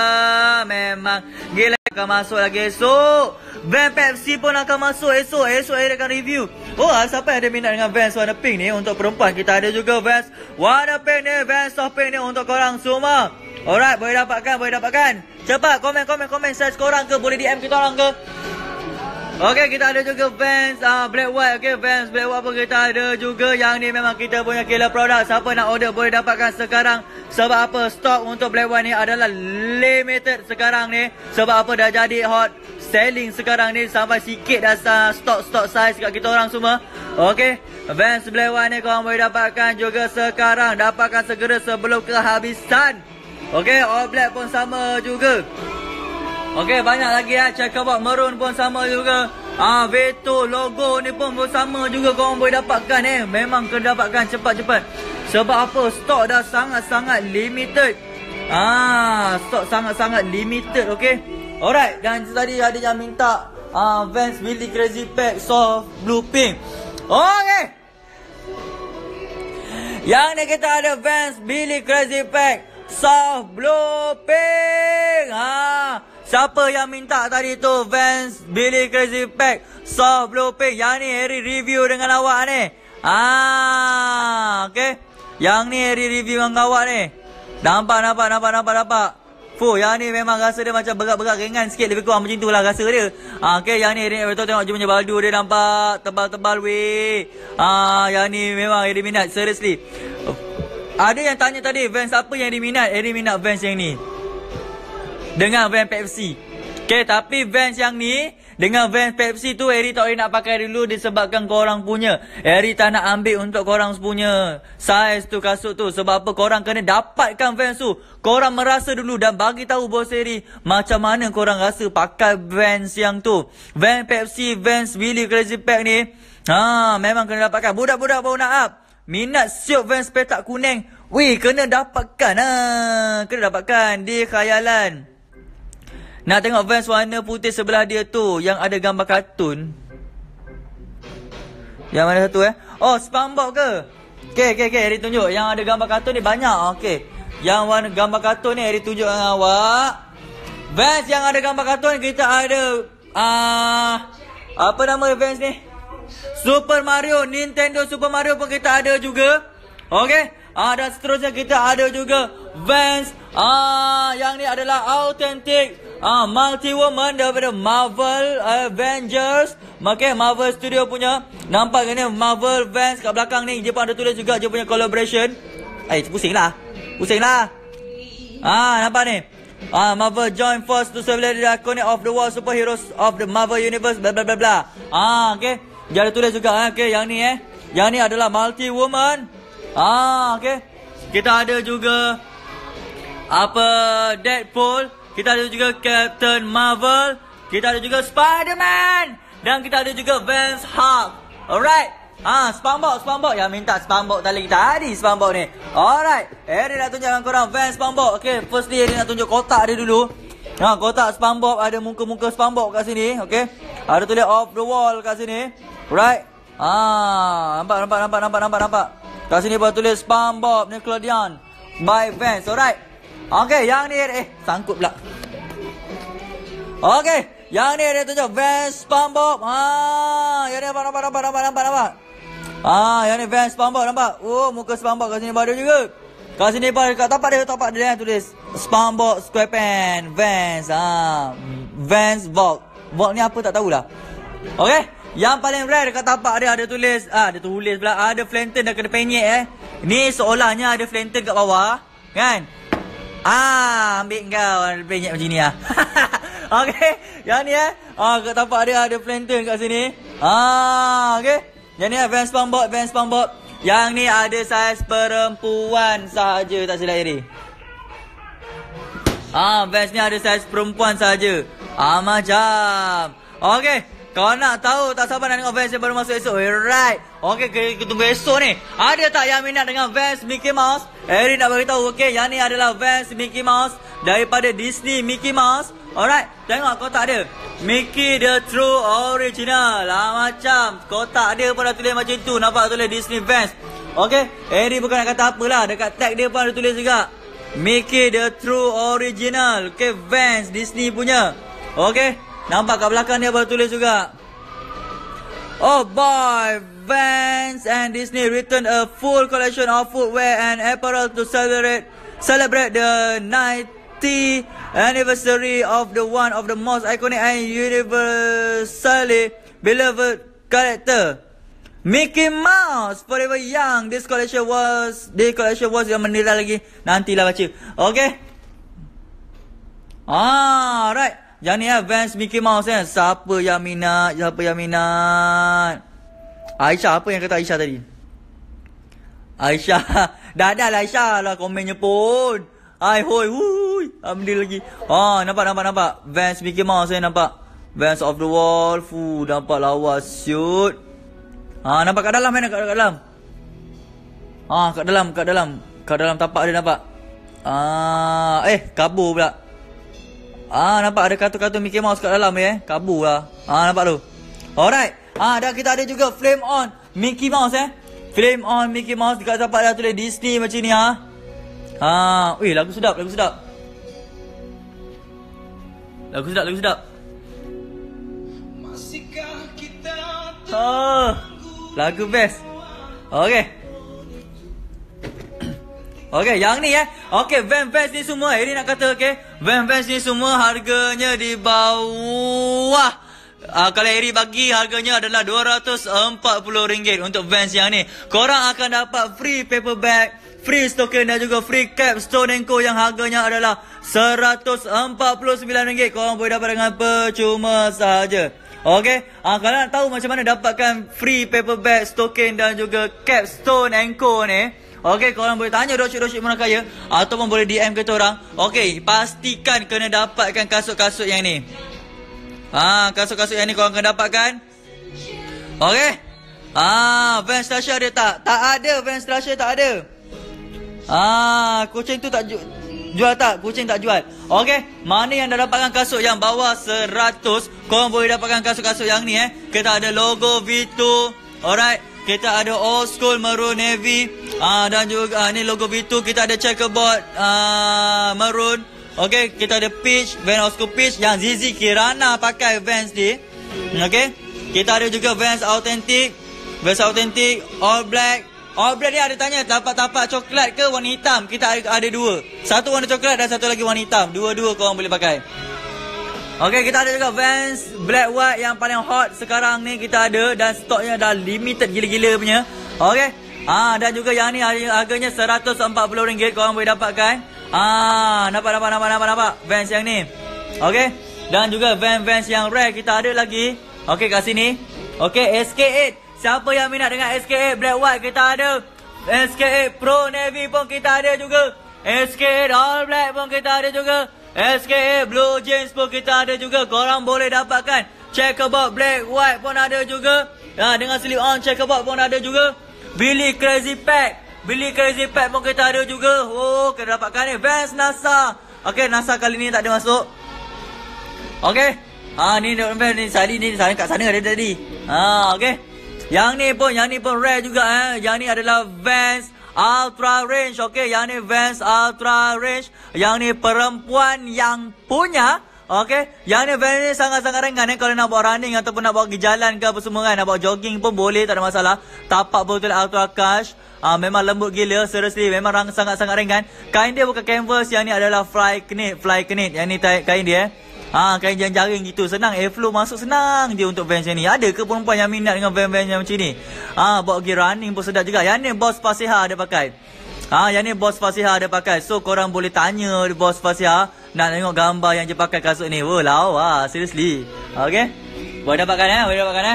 Akan masuk lagi esok. Van Pepsi pun akan masuk esok. Esok saya akan review. Siapa yang ada minat dengan Vans warna pink ni untuk perempuan? Kita ada juga Vans warna pink ni, Vans soft pink ni untuk korang semua. Alright, boleh dapatkan. Cepat komen size korang ke, boleh DM kita orang ke. Okey, kita ada juga Vans Black White. Okey, Vans Black White pun kita ada juga. Yang ni memang kita punya killer product. Siapa nak order boleh dapatkan sekarang. Sebab apa? Stok untuk Black White ni adalah limited sekarang ni. Sebab apa? Dah jadi hot selling sekarang ni. Sampai sikit dah stok size kat kita orang semua. Okey, Vans Black White ni korang boleh dapatkan juga sekarang. Dapatkan segera sebelum kehabisan. Okey, All Black pun sama juga. Okey, banyak lagi checkerboard maroon pun sama juga. Veto logo ni pun sama juga korang boleh dapatkan Memang kena dapatkan cepat-cepat. Sebab apa? Stok dah sangat-sangat limited. Stok sangat-sangat limited, okey. Alright, dan tadi ada yang minta Vans Billy Crazy Pack soft blue pink. Okey. Yang ni kita ada Vans Billy Crazy Pack soft blue pink. Siapa yang minta tadi tu Vans Billy Crazy Pack soft blue pink? Yang ni Harry review dengan awak ni. Okey. Yang ni Harry review dengan awak ni. Nampak. Yang ni memang rasa dia macam berat-berat ringan sikit. Lebih kurang macam tu lah rasa dia. Okey, yang ni Harry betul tengok je punya baldu dia nampak tebal-tebal weh. Yang ni memang Harry minat. Seriously. Ada yang tanya tadi Vans apa yang Harry minat? Harry minat Vans yang ni dengan Vans Pepsi. Okay, tapi Vans yang ni dengan Vans Pepsi tu Harry tak boleh nak pakai dulu disebabkan korang punya. Harry tak nak ambil untuk korang punya size tu kasut tu. Sebab apa? Korang kena dapatkan Vans tu. Korang merasa dulu dan bagi tahu bos Harry macam mana korang rasa pakai Vans yang tu. Vans Pepsi, Vans Billy Crazy Pack ni memang kena dapatkan. Budak-budak baru nak up minat siap Vans petak kuning. Weh, kena dapatkan. Kena dapatkan di Khayalan. Nak tengok Vans warna putih sebelah dia tu yang ada gambar kartun. Yang mana satu Oh, SpongeBob ke? Okay, Harry tunjuk. Yang ada gambar kartun ni banyak. Okay, yang warna gambar kartun ni Harry tunjuk dengan awak. Vans yang ada gambar kartun kita ada apa nama Vans ni? Super Mario, Nintendo Super Mario pun kita ada juga. Okay, dan seterusnya kita ada juga Vans yang ni adalah authentic Multi-Woman daripada Marvel Avengers. Okay, Marvel Studio punya. Nampak ni Marvel Vans kat belakang ni. Dia pun ada tulis juga dia punya collaboration. Pusing lah. Nampak ni. Marvel join force to celebrate the iconic of the world superheroes of the Marvel Universe bla bla bla bla. Okay, dia ada tulis juga. Okay, yang ni yang ni adalah Multi-Woman. Okay, kita ada juga Deadpool. Kita ada juga Captain Marvel. Kita ada juga Spider-Man. Dan kita ada juga Vans Hulk. Alright. SpongeBob. Yang minta SpongeBob tadi SpongeBob ni. Alright. Harry nak tunjukkan korang Vans SpongeBob. Okay, firstly Harry nak tunjuk kotak dia dulu. Kotak SpongeBob. Ada muka-muka SpongeBob kat sini. Okay, ada tulis off the wall kat sini. Right. Nampak. Kat sini pun tulis SpongeBob Nickelodeon by Vans. Alright. Okay, yang ni sangkut pula. Okay, yang ni dia tunjuk Vans SpongeBob. Yang ni nampak. Yang ni Vans SpongeBob nampak. Oh, muka SpongeBob kat sini pun ada juga. Kat sini pun kat tapak dia tulis SpongeBob SquarePants Vans. Vans Vault. Vault ni apa tak tahulah. Okay, yang paling rare dekat tapak dia ada tulis pula ada Flanton dah kena penyek Ni seolahnya ada Flanton kat bawah, kan? Ambil kau penyek macam ni Okay, yang ni kat tapak dia ada Flanton kat sini. Okay, yang ni Vans SpongeBob. Yang ni ada saiz perempuan sahaja, tak silap Harry. Vans ni ada saiz perempuan sahaja. Macam. Okay, kau nak tahu tak sabar nak tengok Vans yang baru masuk esok. Alright. Okay, kita tunggu esok ni. Ada tak yang minat dengan Vans Mickey Mouse? Harry nak beritahu. Okay, yang ni adalah Vans Mickey Mouse daripada Disney Mickey Mouse. Alright, tengok kotak dia. Mickey the true original. Macam kotak dia pun dah tulis macam tu. Nampak tulis Disney Vans. Okay, Harry bukan nak kata apalah. Dekat tag dia pun ada tulis juga Mickey the true original. Okay, Vans Disney punya. Okay, nampak kat belakang dia baru tulis juga. Oh boy, Vans and Disney return a full collection of footwear and apparel to celebrate the 50th anniversary of the one of the most iconic and universally beloved character, Mickey Mouse, forever young. This collection was yang menira lagi. Nantilah baca. Okay. Right. Yang ni Vans Mickey Mouse kan. Siapa yang minat? Aisyah, apa yang kata Aisyah tadi? Aisyah. Dah lah Aisyah lah komennya pun. Hai hoi hui. Ambil lagi. Nampak. Vans Mickey Mouse nampak. Vans of the Wall. Nampak lawa shoot. Nampak kat dalam kat dalam. Kat dalam tapak dia nampak. Kabur pula. Nampak ada kartun-kartun Mickey Mouse kat dalam kabur lah. Nampak tu. Alright. Dan kita ada juga Flame On Mickey Mouse Flame On Mickey Mouse. Dekat tapak dah tulis Disney macam ni lagu sedap. Lagu sedap. Masihkah kita lagu best. Okay, yang ni Okay, Vans ni semua Eri nak kata Vans ni semua harganya di bawah. Kalau Eri bagi harganya adalah RM240 untuk Vans yang ni. Korang akan dapat free paperback, free token dan juga free cap Stone & Co yang harganya adalah RM149. Korang boleh dapat dengan percuma sahaja. Okay, kalau nak tahu macam mana dapatkan free paperback, token dan juga cap Stone & Co ni, okay, korang boleh tanya Rosyid Murah Kaya ataupun boleh DM kita orang. Okay, pastikan kena dapatkan kasut-kasut yang ni. Kasut-kasut yang ni korang akan dapatkan. Okay. Vans Tasha ada tak? Tak ada. Vans Tasha tak ada. Kucing tu tak jual tak? Kucing tak jual. Okay, mana yang dah dapatkan kasut yang bawah 100, korang boleh dapatkan kasut-kasut yang ni Kita ada logo V2. Alright. Kita ada old school maroon navy. Dan juga ni logo V2. Kita ada checkerboard maroon. Okay, kita ada peach, Vans Osco peach yang Zizi Kirana pakai Vans ni. Okay, kita ada juga Vans authentic all black. All black ni ada tanya tapak-tapak coklat ke warna hitam? Kita ada dua. Satu warna coklat dan satu lagi warna hitam. Dua-dua korang boleh pakai. Okay, kita ada juga Vans black white yang paling hot sekarang ni kita ada. Dan stoknya dah limited gila-gila punya. Okay. Dan juga yang ni harganya RM140 korang boleh dapatkan. Nampak Vans yang ni. Okay. Dan juga Vans yang rare kita ada lagi. Okay, kat sini. Okay, SK8. Siapa yang minat dengan SK8 black white kita ada. SK8 Pro Navy pun kita ada juga. SK8 All Black pun kita ada juga. SK8 Blue Jeans pun kita ada juga. Korang boleh dapatkan. Checkerboard black white pun ada juga. Dengan slip on checkerboard pun ada juga. Billy Crazy Pack pun kita ada juga. Kita dapatkan ni Vans NASA. Okay, NASA kali ni tak ada masuk. Okay. Ni kat sana ada tadi. Okay. Yang ni pun rare juga Yang ni adalah Vans Ultra Range. Okay, yang ni Vans Ultra Range. Yang ni perempuan yang punya. Okay, yang ni Vans ni sangat-sangat ringan kalau nak buat running ataupun nak bawa pergi jalan ke apa semua nak bawa jogging pun boleh, tak ada masalah. Tapak betul Ultra Cush. Memang lembut gila, seriously memang sangat-sangat ringan. Kain dia bukan canvas, yang ni adalah fly knit. Yang ni kain dia kain jaring gitu. Senang, airflow masuk senang dia untuk Vans yang ni. Ada ke perempuan yang minat dengan Vans yang macam ni? Bawa pergi running pun sedap juga. Yang ni Boss Fasiha ada pakai. Yang ni Boss Fasiha ada pakai. So korang boleh tanya Boss Fasiha nak tengok gambar yang dia pakai kasut ni. Lawa, seriously. Okay, boleh dapatkan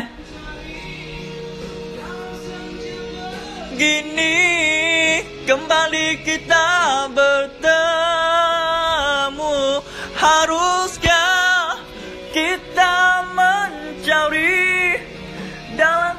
Gini kembali kita bertemu. Haruskah kita mencari dalam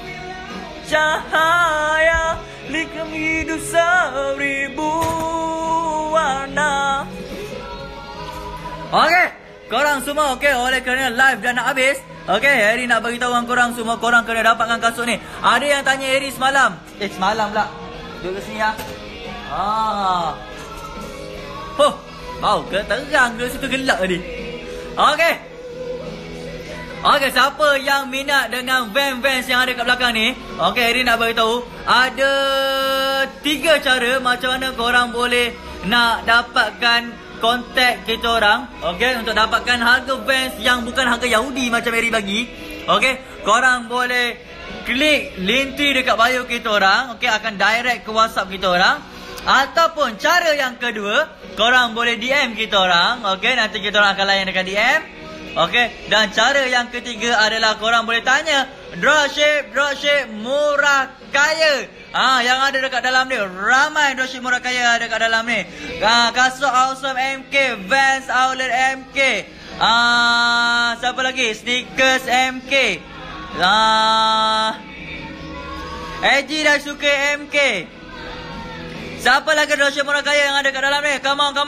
cahaya likam hidup seribu warna. Okay, korang semua oleh kerana live dah nak habis. Okay, Eri nak bagi tahu korang semua, korang kena dapatkan kasut ni. Ada yang tanya Eri semalam. Semalam pula. Duduk sini terang ke situ, gelap tadi. Okay, siapa yang minat dengan Vans yang ada kat belakang ni? Okay, Eri nak bagi tahu ada 3 cara macam mana korang boleh nak dapatkan kontak kita orang, okey, untuk dapatkan harga Vans yang bukan harga Yahudi macam Eri bagi. Okey, korang boleh klik link tree dekat bio kita orang, okey, akan direct ke WhatsApp kita orang. Ataupun cara yang kedua, korang boleh DM kita orang, okey, nanti kita orang akan layan dekat DM. Okey, dan cara yang ketiga adalah korang boleh tanya dropship murah kaya. Yang ada dekat dalam ni, ramai dropship murah kaya ada dekat dalam ni. Kasut Awesome MK, Vans Outlet MK. Siapa lagi? Sneakers MK. Eji dah suka MK. Siapa lagi dropship murah kaya yang ada kat dalam ni? Come on.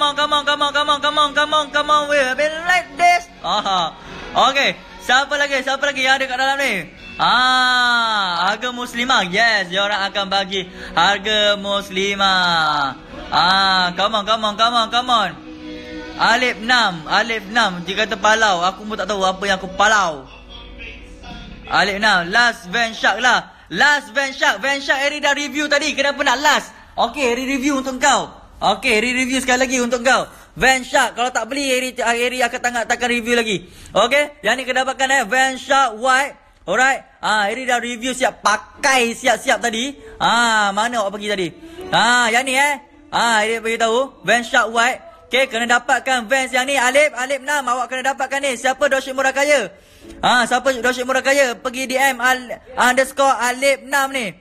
We'll be like this. Okay. Siapa lagi yang ada kat dalam ni? Harga muslimah. Yes, dia orang akan bagi harga muslimah. Come on. Alif 6. Dia kata palau. Aku pun tak tahu apa yang aku palau. Alif 6. Last Van Shark lah. Last Van Shark. Eri dah review tadi. Kenapa nak last? Okey, Eri review untuk kau. Okey, Eri review sekali lagi untuk kau. Van Shark. Kalau tak beli, Eri akan takkan review lagi. Okey, yang ni kena dapatkan Van Shark White. Alright. Eri dah review siap. Pakai siap-siap tadi. Mana awak pergi tadi? Yang ni Eri beritahu. Van Shark White. Okey, kena dapatkan Vans yang ni. Alif 6. Awak kena dapatkan ni. Siapa dropship murah kaya? Siapa dropship murah kaya? Pergi DM underscore Alif 6 ni.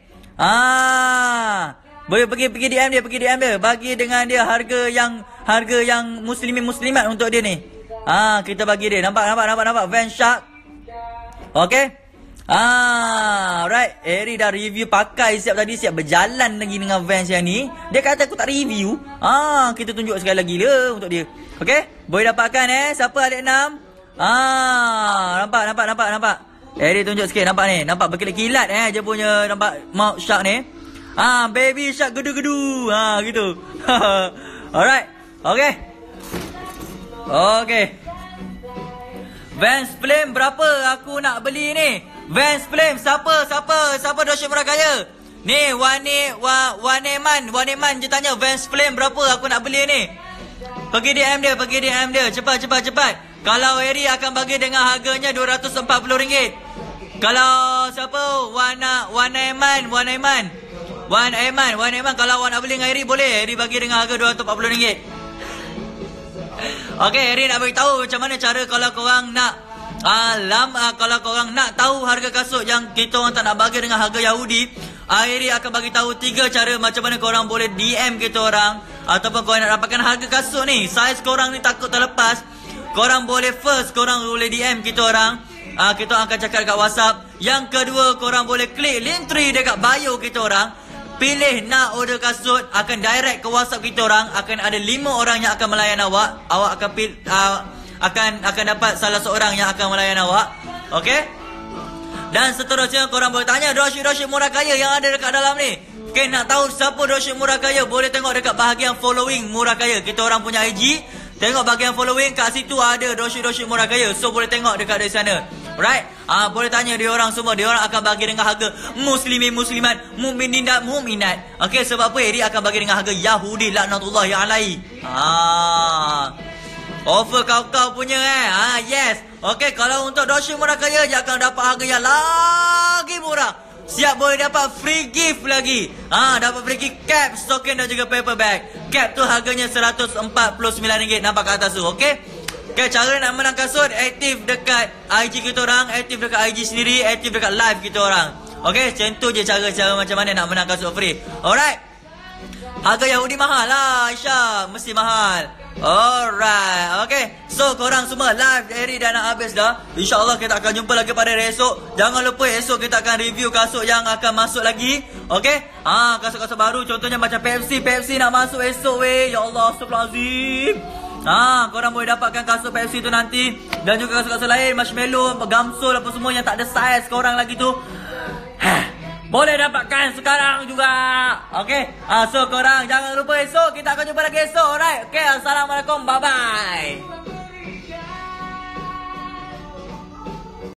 Boleh pergi DM dia, bagi dengan dia harga yang muslimat untuk dia ni. Kita bagi dia. Nampak Van Shark. Okey. Right. Eri dah review pakai siap tadi, siap berjalan lagi dengan Vans yang ni. Dia kata aku tak review. Kita tunjuk sekali lagi lah untuk dia. Okey. Boleh dapatkan siapa Alif 6? Nampak. Eri tunjuk sikit, nampak ni. Nampak berkilat-kilat dia punya nampak mouth shark ni. Baby shark gedu-gedu. Gitu. Alright. Okay. Vans Flame berapa aku nak beli ni? Vans Flame siapa dropship murah kaya? Ni Waneman je tanya Vans Flame berapa aku nak beli ni? Pergi DM dia. Cepat. Kalau Eri akan bagi dengan harganya RM240. Kalau siapa? Waneman, kalau awak nak beli dengan Eri boleh. Eri bagi dengan harga RM240. Okey, Eri nak beritahu macam mana cara kalau korang nak kalau korang nak tahu harga kasut yang kita orang tak nak bagi dengan harga Yahudi, Eri akan bagi tahu 3 cara macam mana korang boleh DM kita orang ataupun korang nak dapatkan harga kasut ni. Saiz korang ni takut terlepas, korang boleh DM kita orang. Kita akan cakap dekat WhatsApp. Yang kedua, korang boleh klik link tree dekat bio kita orang. Pilih nak order kasut, akan direct ke WhatsApp kita orang. Akan ada 5 orang yang akan melayan awak. Awak akan dapat salah seorang yang akan melayan awak. Okey? Dan seterusnya korang boleh tanya dropship murah kaya yang ada dekat dalam ni. Okey, nak tahu siapa dropship murah kaya, boleh tengok dekat bahagian following murah kaya. Kita orang punya IG, tengok bahagian following, kat situ ada dropship murah kaya. So boleh tengok dekat dari sana. Right? Boleh tanya dia orang semua. Dia orang akan bagi dengan harga muslimat, mukminin dan mukminat. Okey, sebab apa Eri akan bagi dengan harga Yahudi laknatullah alaihi. Offer kau punya yes. Okey, kalau untuk dropship murah kaya dia akan dapat harga yang lagi murah. Siap boleh dapat free gift lagi. Dapat free gift cap, token dan juga paper bag. Cap tu harganya RM149. Nampak kat atas tu, okey? Okay, cara nak menang kasut, aktif dekat IG kita orang, aktif dekat IG sendiri, aktif dekat live kita orang. Okay, macam tu je cara macam mana nak menang kasut free. Alright. Harga Yahudi mahal lah, Aisyah. Mesti mahal. Alright. Okay, so korang semua live Eri dah nak habis dah. InsyaAllah kita akan jumpa lagi pada esok. Jangan lupa esok kita akan review kasut yang akan masuk lagi. Okay, kasut-kasut baru. Contohnya macam Pepsi nak masuk esok weh. Ya Allah, astagfirullahaladzim. Korang boleh dapatkan kasut Pepsi tu nanti. Dan juga kasut-kasut lain, marshmallow, gamsul apa semua yang tak ada saiz korang lagi tu. Boleh dapatkan sekarang juga. Okay, so korang jangan lupa esok. Kita akan jumpa lagi esok. Alright, okay, assalamualaikum, bye-bye.